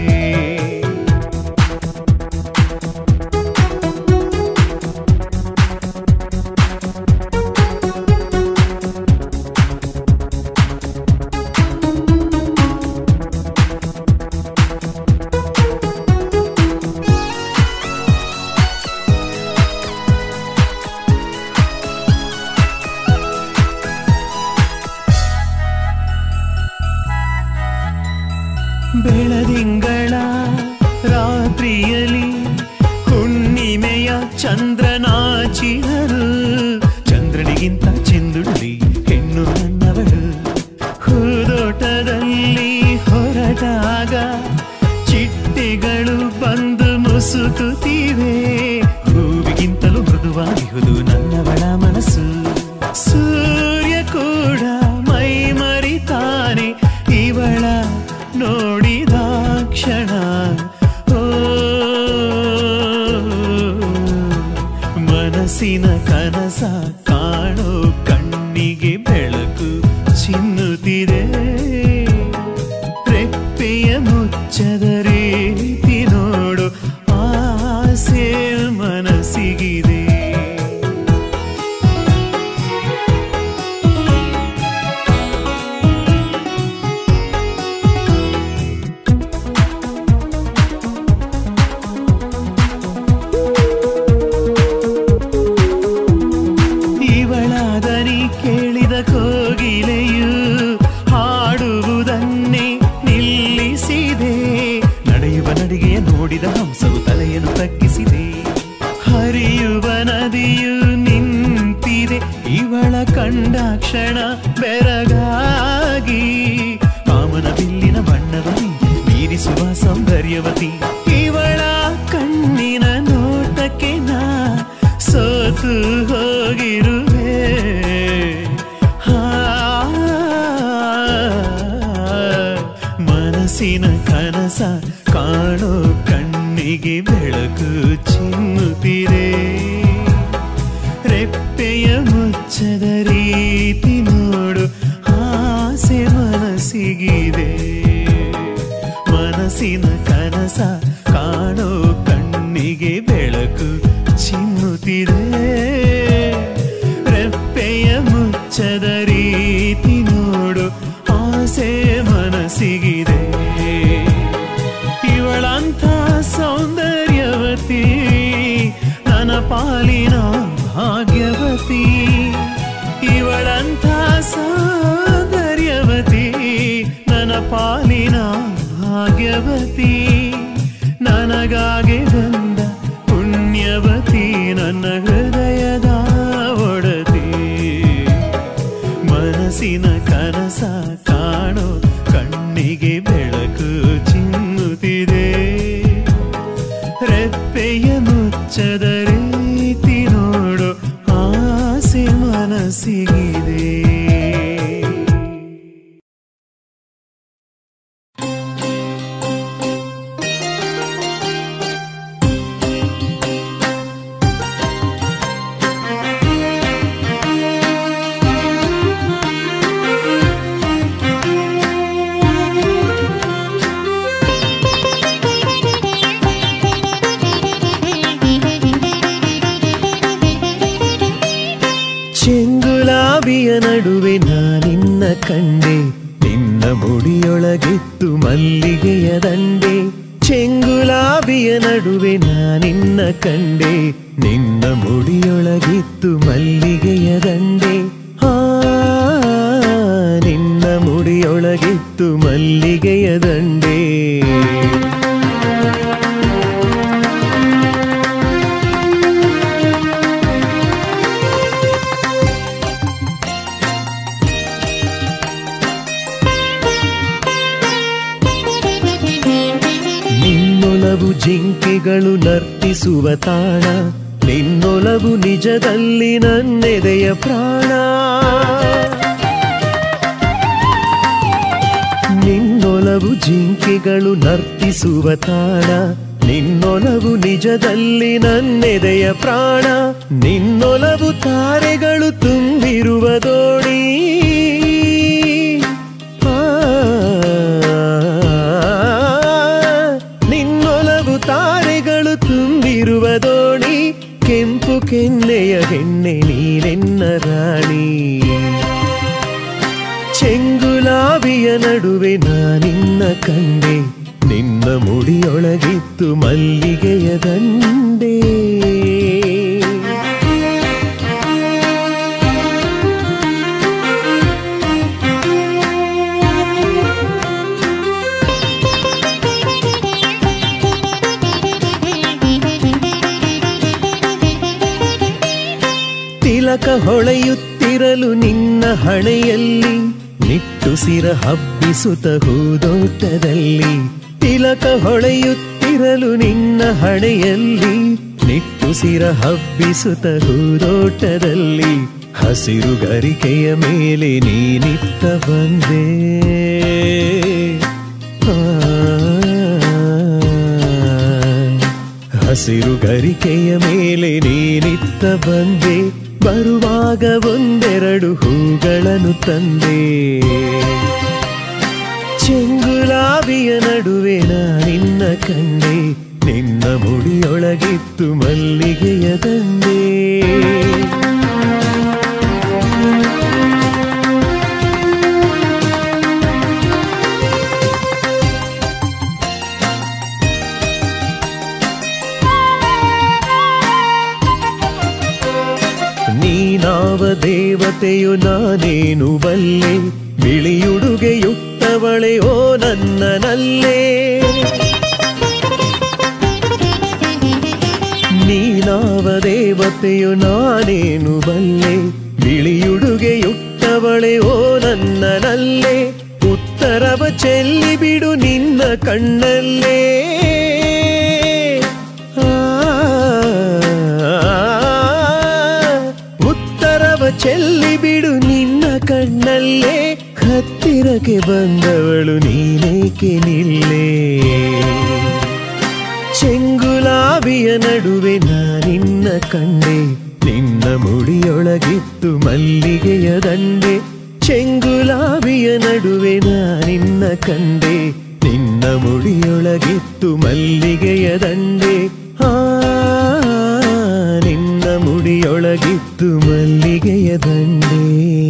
Speaker 5: ಬೆಳದಿಂಗಳ ರಾತ್ರಿಯಲ್ಲಿ ಹುಣ್ಣಿಮೆಯ ಚಂದ್ರನಾಚಿಹರು ಚಂದ್ರನಿಗಿಂತ ಚೆಂದುಳ್ಳಿ ಹೆಣ್ಣು ನನ್ನವಳು ಹೂದೋಟದಲ್ಲಿ ನೋಡಿದಾಗ ಚಿಟ್ಟೆಗಳು ಬಂದು ಮುಸುಕುತ್ತಿವೆ. ಹೂವಿಗಿಂತಲೂ ಮೃದುವಾಗಿಹುದು ನನ್ನವಳ ಮನಸ್ಸು. ಸೂರ್ಯ ಕೂಡ ಮೈ ಮರಿತಾನೆ ಇವಳ ನೋಡಿದ ಕ್ಷಣ. ಓ ಮನಸ್ಸಿನ ಕನಸ ಕಾಣೋ ಕಣ್ಣಿಗೆ ಬೆಳಕು ಚಿನ್ನುತ್ತಿದೆ. ರೆಪ್ಪೆಯ ಮುಚ್ಚದ ರೀತಿ ನೋಡು ಆಸೆ ಮನಸ್ಸಿಗಿದೆ. ಕೇಳಿದ ಕೋಗಿಲೆಯು ಹಾಡುವುದನ್ನೇ ನಿಲ್ಲಿಸಿದೆ. ನಡೆಯುವ ನಡಿಗೆಯ ನೋಡಿದ ಹಂಸವು ತಲೆಯನ್ನು ತಗ್ಗಿಸಿದೆ. ಹರಿಯುವ ನದಿಯು ನಿಂತಿದೆ ಇವಳ ಕಂಡ ಕ್ಷಣ ಬೆರಗಾಗಿ. ಕಾಮನ ಬಿಲ್ಲಿನ ಬಣ್ಣವತಿ ಮೀರಿಸುವ ಸೌಂದರ್ಯವತಿ. ಇವಳ ಕಣ್ಣಿನ ನೋಟಕ್ಕೆ ನಾ ಸೋತು ಹೋಗಿರುವೆ. ಮನಸ್ಸಿನ ಕನಸ ಕಾಣೋ ಕಣ್ಣಿಗೆ ಬೆಳಕು ಚಿಮ್ಮುತ್ತಿದೆ. ರೆಪ್ಪೆಯ ಮುಚ್ಚದ ರೀತಿ ನೋಡು ಆಸೆ ಮನಸ್ಸಿಗಿದೆ. ಮನಸ್ಸಿನ ಕನಸ ಕಾಣೋ ಕಣ್ಣಿಗೆ ಬೆಳಕು ಚಿಮ್ಮುತ್ತಿದೆ. ರೆಪ್ಪೆಯ ಮುಚ್ಚದ ರೀತಿ ನೋಡು ಆಸೆ ಮನಸ್ಸಿಗಿದೆ. ಇವಳಂಥ ಸೌಂದರ್ಯವತಿ ನನ್ನ ಪಾಲಿನ ಭಾಗ್ಯವತಿ. ಇವಳಂಥ ಸೌಂದರ್ಯವತಿ ನನ್ನ ಪಾಲಿನ ಭಾಗ್ಯವತಿ. ನನಗಾಗಿ ಬಂದ ಪುಣ್ಯವತಿ ನನ್ನ ಹೃದಯದ ಒಡತಿ. ಮನಸ್ಸಿನ ಕನಸ ಕಾಣೋ ಕಣ್ಣಿಗೆ ಬೆಳಕು ಚಿಮ್ಮುತ್ತಿದೆ. ರೆಪ್ಪೆಯ ಮುಚ್ಚದ ರೀತಿ ನೋಡು ಆಸೆ ಮನಸ್ಸಿಗಿದೆ. ಚೆಂಗುಲಾಬಿಯ ನಡುವೆ ನಾನಿನ್ನ ಕಂಡೆ. ನಿನ್ನ ಮುಡಿಯೊಳಗಿತ್ತು ಮಲ್ಲಿಗೆಯ ದಂಡೆ. ಚೆಂಗುಲಾಬಿಯ ನಡುವೆ ನಾನಿನ್ನ ಕಂಡೆ. ನಿನ್ನ ಮುಡಿಯೊಳಗಿತ್ತು ಮಲ್ಲಿಗೆಯ ದಂಡೆ. ಆ ನಿನ್ನ ಮುಡಿಯೊಳಗಿತ್ತು ಮಲ್ಲಿಗೆಯ ದಂಡೆ. ನಿನ್ನೊಲವು ಜಿಂಕೆಗಳು ನರ್ತಿಸುವ ತಾಣ. ನಿನ್ನೊಲವು ನಿಜದಲ್ಲಿ ನನ್ನೆದೆಯ ಪ್ರಾಣ. ನಿನ್ನೊಲವು ಜಿಂಕೆಗಳು ನರ್ತಿಸುವ ತಾಣ. ನಿನ್ನೊಲವು ನಿಜದಲ್ಲಿ ನನ್ನೆದೆಯ ಪ್ರಾಣ. ನಿನ್ನೊಲವು ತಾರೆಗಳು ತುಂಬಿರುವ ದೋಣಿ. ನಿನ್ನೊಲವು ತಾರೆಗಳು ತುಂಬಿರುವ ದೋಣಿ. ಕೆಂಪು ಕೆನ್ನೆಯ ಹೆಣ್ಣೆ ನೀನೆನ್ನ ರಾಣಿ. ಚೆಂಗುಲಾಬಿಯ ನಡುವೆ ನಾನಿನ್ನ ಕಂಡೆ. ನಿನ್ನ ಮುಡಿಯೊಳಗಿತ್ತು ಮಲ್ಲಿಗೆಯ ದಂಡೆ. ತಿಲಕ ಹೊಳೆಯುತ್ತಿರಲು ನಿನ್ನ ಹಣೆಯಲ್ಲಿ ನಿಟ್ಟು ನಿಟ್ಟುಸಿರ ಹಬ್ಬಿಸುತ್ತ ಹೂದೋಟದಲ್ಲಿ ತಿಲಕ ಹೊಳೆಯುತ್ತಿರಲು ನಿನ್ನ ಹಣೆಯಲ್ಲಿ ನಿಟ್ಟುಸಿರ ಹಬ್ಬಿಸುತ್ತ ಹೂದೋಟದಲ್ಲಿ ಹಸಿರು ಗರಿಕೆಯ ಮೇಲೆ ನೀನಿತ್ತ ಬಂದೆ ಹಸಿರು ಗರಿಕೆಯ ಮೇಲೆ ನೀನಿತ್ತ ಬಂದೆ ಬರುವಾಗ ಒಂದೆರಡು ಹೂಗಳನ್ನು ತಂದೆ ಚೆಂಗುಲಾಬಿಯ ನಡುವೆ ನಿನ್ನ ಕಂಡೆ ನಿನ್ನ ಮುಡಿಯೊಳಗಿತ್ತು ಮಲ್ಲಿಗೆಯ ದಂಡೆ ನೀನಾವ ದೇವತೆಯು ನಾನೇನು ಬಲ್ಲೆ ಬಿಳಿಯುಡುಗೆಯುಟ್ಟವಳೆ ಓ ನನ್ನನಲ್ಲೇ ನೀನಾವ ದೇವತೆಯು ನಾನೇನು ಬಲ್ಲೆ ಬಿಳಿಯುಡುಗೆಯುಟ್ಟವಳೆ ಓ ನನ್ನನಲ್ಲೇ ಉತ್ತರವ ಚೆಲ್ಲಿ ಬಿಡು ನಿನ್ನ ಕಣ್ಣಲ್ಲೇ ಚೆಲ್ಲಿ ಬಿಡು ನಿನ್ನ ಕಣ್ಣಲ್ಲೇ ಹತ್ತಿರಕ್ಕೆ ಬಂದವಳು ನೀನೇಕೆ ನಿಲ್ಲೇ ಚೆಂಗುಲಾಬಿಯ ನಡುವೆ ನಾನಿನ್ನ ಕಂಡೆ ನಿನ್ನ ಮುಡಿಯೊಳಗಿತ್ತು ಮಲ್ಲಿಗೆಯ ದಂಡೆ ಚೆಂಗುಲಾಬಿಯ ನಡುವೆ ನಾನಿನ್ನ ಕಂಡೆ ನಿನ್ನ ಮುಡಿಯೊಳಗಿತ್ತು ಮಲ್ಲಿಗೆಯ ದಂಡೆ ಆ ನಿನ್ನ ಮುಡಿಯೊಳಗಿತ್ತು ಮಲ್ಲಿಗೆಯ ದಂಡೆ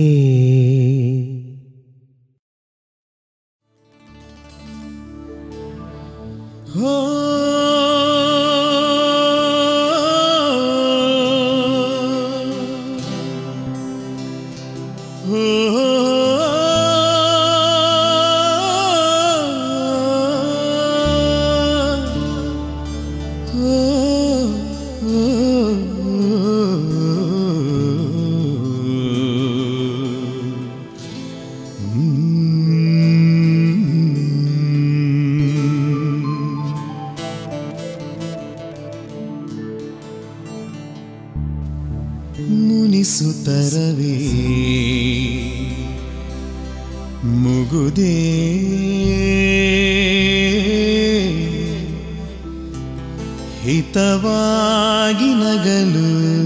Speaker 5: ಹೋ ಮುನಿಸುತ್ತರವೇ ಮುಗುದೇ ಹಿತವಾಗಿ ನಗಲು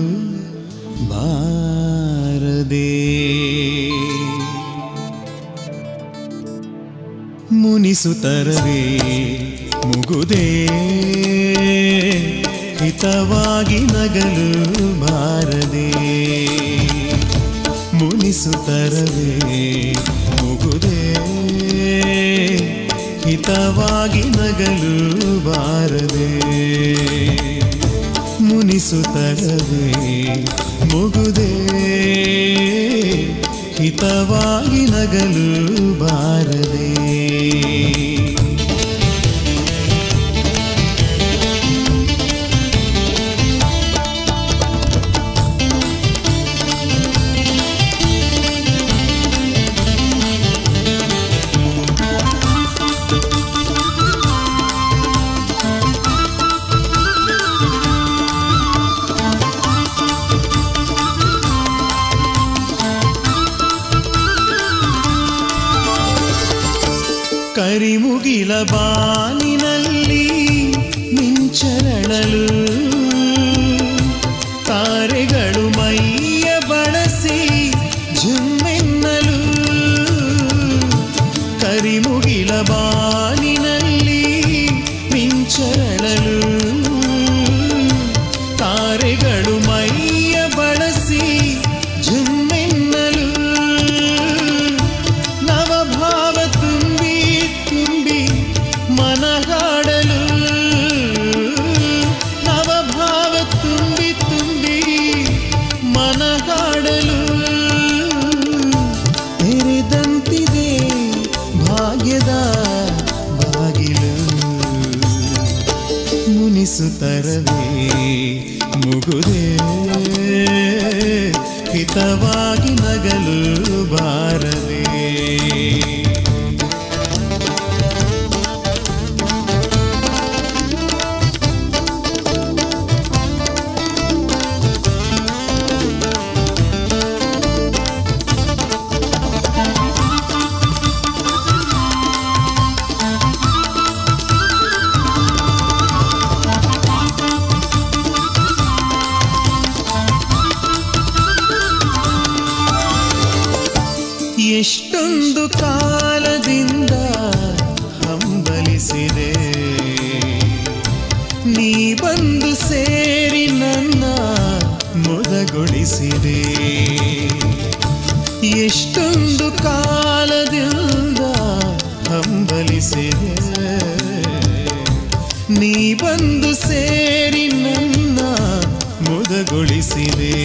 Speaker 5: ಬಾರದೆ ಮುನಿಸುತ್ತರವೇ ಮುಗುದೇ ಹಿತವಾಗಿ ನಗಲು ಬಾರದೆ ಮುನಿಸುತ್ತರವೇ ಮುಗುದೇ ಹಿತವಾಗಿ ನಗಲು ಬಾರದೆ ಮುನಿಸುತ್ತರವೇ ಮುಗುದೇ ಹಿತವಾಗಿ ನಗಲು ಬಾರದೆ ಕರಿಮುಗಿಲ ಬಾನಿನಲ್ಲಿ ಮಿಂಚರಳಲು ತಾರೆಗಳು ಮೈಯ ಬಳಸಿ ಝುಮ್ಮೆನ್ನಲು ಕರಿಮುಗಿಲ ಬಾನಿನಲ್ಲಿ ಮಿಂಚರಳಲು ತಾರೆಗಳು ಮೈಯ ಬಳಸಿ ಝುಮ್ಮೆನ್ನಲು ನವಭಾವ ತುಂಬಿ ತುಂಬಿ ಮನಗಾಡಲು ನವಭಾವ ತುಂಬಿ ತುಂಬಿ ಮನಗಾಡಲು ತೆರೆದಂತಿದೆ ಭಾಗ್ಯದ ಬಾಗಿಲು ಮುನಿಸುತ್ತರವೇ ಮುಗುದೇ ಹಿತವಾಗಿ ನಗಲು ಬಾರದೆ ಕಾಲದಿಂದ ಹಂಬಲಿಸಿದೆ. ನೀ ಬಂದು ಸೇರಿ ನನ್ನ ಮುದಗೊಳಿಸಿದೆ.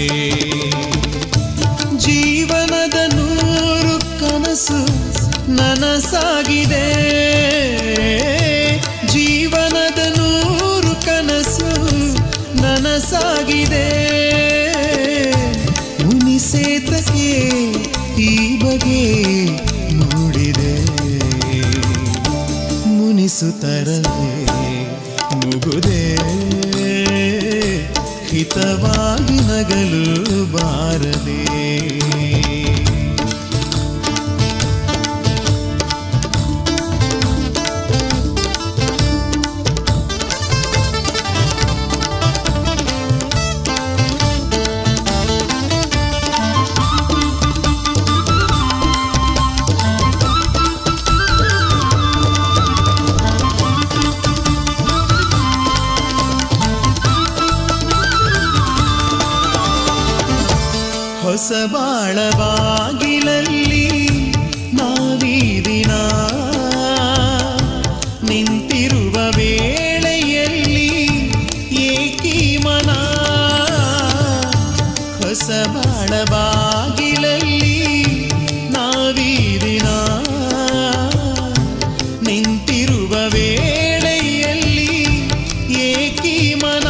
Speaker 5: ಜೀವನದ ನೂರು ಕನಸು ನನಸಾಗಿದೆ. ಜೀವನದ ನೂರು ಕನಸು ನನಸಾಗಿದೆ. ಮುನಿಸೇತಕ್ಕೆ ಈ ಬಗೆ ನೋಡಿದೆ. ಮುನಿಸುತ್ತರವೇ ಮುಗುದೆ. ಹಿತವಾಗಿ ನಗಲು ಬಾರದೆ. ಹೊಸ ಬಾಳ ಬಾಗಿಲಲ್ಲಿ ನಾವೀ ದಿನ ನಿಂತಿರುವ ವೇಳೆಯಲ್ಲಿ ಏಕೀ ಮನ. ಹೊಸ ಬಾಳ ಬಾಗಿಲಲ್ಲಿ ನಾವೀ ದಿನ ನಿಂತಿರುವ ವೇಳೆಯಲ್ಲಿ ಏಕೀ ಮನ.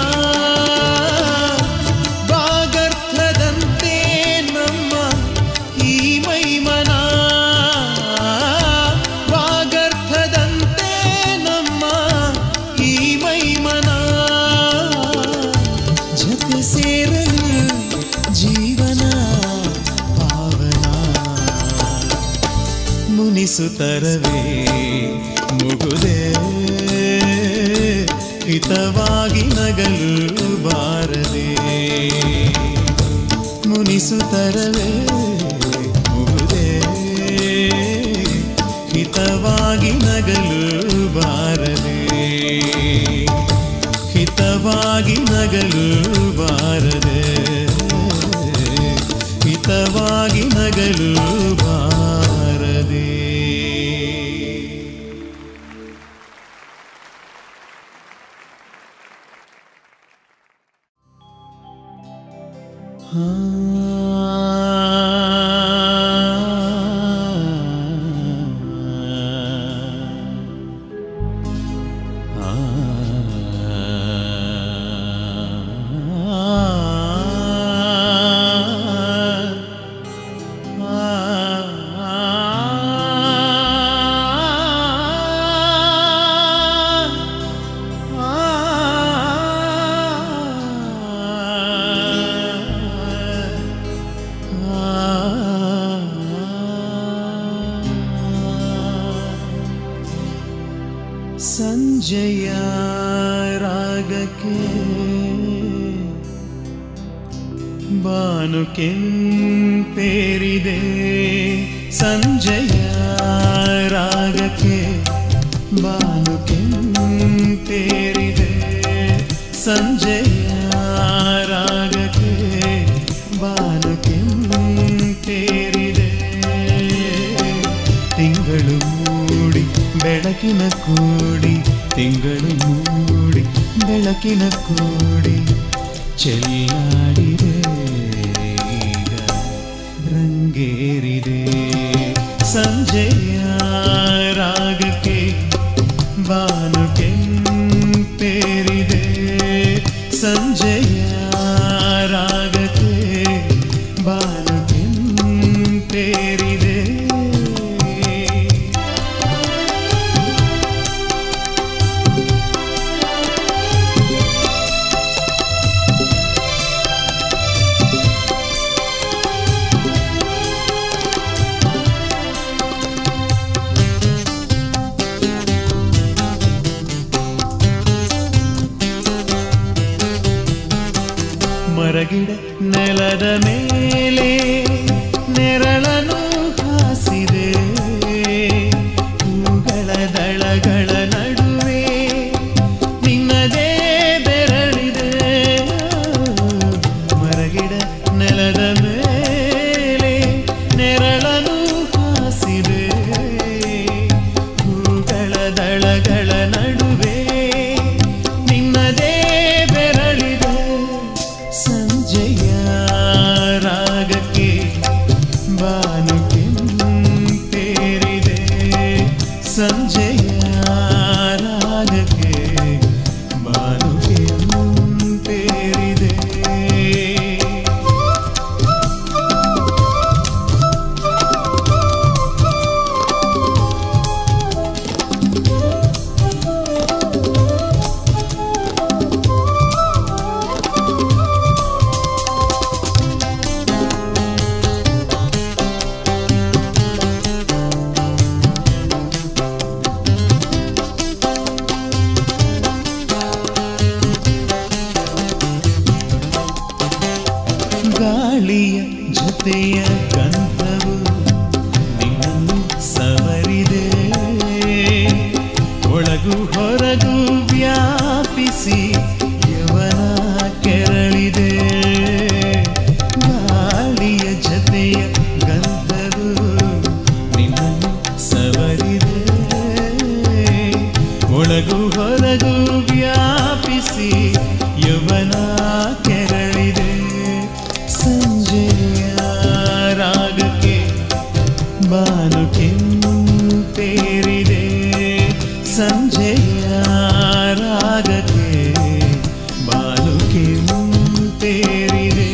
Speaker 5: ಮುನಿಸುತ್ತರವೇ ಮುಗುದೆ. ಹಿತವಾಗಿ ನಗಲು ಬಾರದೆ. ಮುನಿಸುತ್ತರವೇ ಮುಗುದೆ. ಹಿತವಾಗಿ ನಗಲು ಬಾರದೆ. ಹಿತವಾಗಿ ನಗಲು ಬಾರದೆ. ಹಿತವಾಗಿ ನಗಲು ಬಾರದೆ. ಸಂಜೆಯ ರಾಗಕ್ಕೆ ಬಾನು ಕೆಂಪೇರಿದೆ. ಸಂಜೆಯ ರಾಗಕ್ಕೆ ಬಾನು ಕೆಂಪೇರಿದೆ. ಸಂಜೆಯ ರಾಗಕ್ಕೆ ಬಾನು ಕೆಂಪೇರಿದೆ. ತಿಂಗಳು ಮೂಡಿ ಬೆಳಕಿನ ಕೂಡಿ. ತಿಂಗಳು ಮೂಡಿ ಬೆಳಕಿನ ಕೂಡಿ ಚೆಲ್ಲಾಡಿದೆ. ಈಗ ರಂಗೇರಿದೆ. ಸಂಜೆಯ ರಾಗಕ್ಕೆ ಬಾನು ಕೆಂಪೇರಿದೆ. ಸಂಜೆಯ ರಾಗಕ್ಕೆ ಬಾನು ಕೆಂಪೇರಿದೆ. ಮರಗಿಡ ನೆಲದ ಮೇಲೆ ನೆರಳನು ಹಾಸಿದೆ. ಹೂಗಳ ದಳಗಳ ನಡುವೆ ನಿನ್ನದೇ ಬೆರಳಿದೆ. ಮರಗಿಡ ನೆಲದ ಮೇಲೆ ನೆರಳನು ಹಾಸಿದೆ. ಸಂಜೆಯ ರಾಗಕ್ಕೆ ಬಾನುಗೆ ತೇರಿದೆ. ಗಾಳಿಯ ಜೊತೆಯ ಗಂಧವು ನಿನ್ನನ್ನು ಸವರಿದೆ, ಒಳಗು ಹೊರಗು ವ್ಯಾಪಿಸಿ ಯವನ ಕೆರಳಿದೆ. ಗಾಳಿಯ ಜೊತೆಯ ಗಂಧವು ನಿನ್ನನ್ನು ಸವರಿದೆ, ಒಳಗು ಹೊರಗು ವ್ಯಾಪಿಸಿ ಯವನ ಕೆರಳಿದೆ. ಸಂಜೆಯ ರಾಗಕ್ಕೆ ಬಾನು ಕೆಂಪೇರಿದೆ, ಸಂಜೆಯ ರಾಗಕ್ಕೆ ಬಾನು ಕೆಂಪೇರಿದೆ.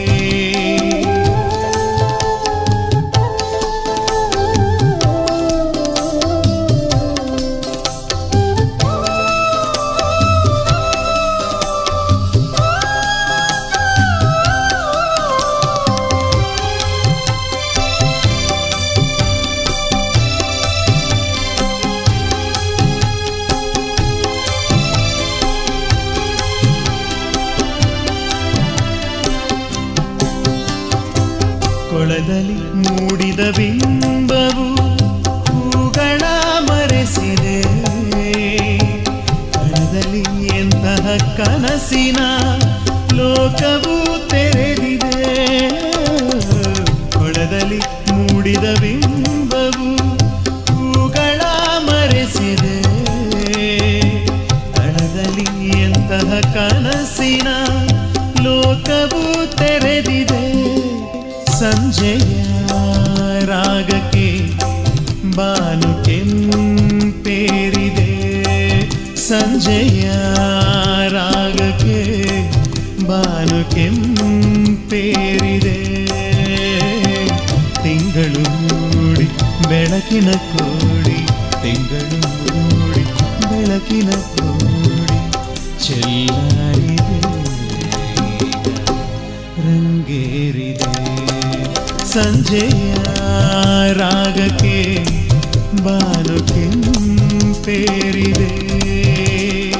Speaker 5: ಕೊಳದಲ್ಲಿ ಮೂಡಿದ ಬಿಂಬವು ಹೂಗಳ ಮರೆಸಿದೆ, ಕಣದಲ್ಲಿ ಎಂತಹ ಕನಸಿನ ಲೋಕವು ತೆರೆದಿದೆ. ಕೊಳದಲ್ಲಿ ಮೂಡಿದ ಬಿಂಬವು ಹೂಗಳ ಮರೆಸಿದೆ, ಕಣದಲ್ಲಿ ಎಂತಹ ಕನಸಿನ ಲೋಕವು ತೆರೆದಿದೆ. ಸಂಜೆಯ ರಾಗಕ್ಕೆ ಬಾನು ಕೆಂಪೇರಿದೆ, ಸಂಜೆಯ ರಾಗಕ್ಕೆ ಬಾನು ಕೆಂಪೇರಿದೆ. ತಿಂಗಳು ಮೂಡಿ ಬೆಳಕಿನ ಕೋಡಿ, ತಿಂಗಳು ಮೂಡಿ ಬೆಳಕಿನ ಕೋಡಿ ಚೆಲ್ಲಾಡಿದೆ, ರಂಗೇರಿದೆ. ಸಂಜೆಯ ರಾಗಕ್ಕೆ ಬಾನು ಕೆಂಪೇರಿದೆ.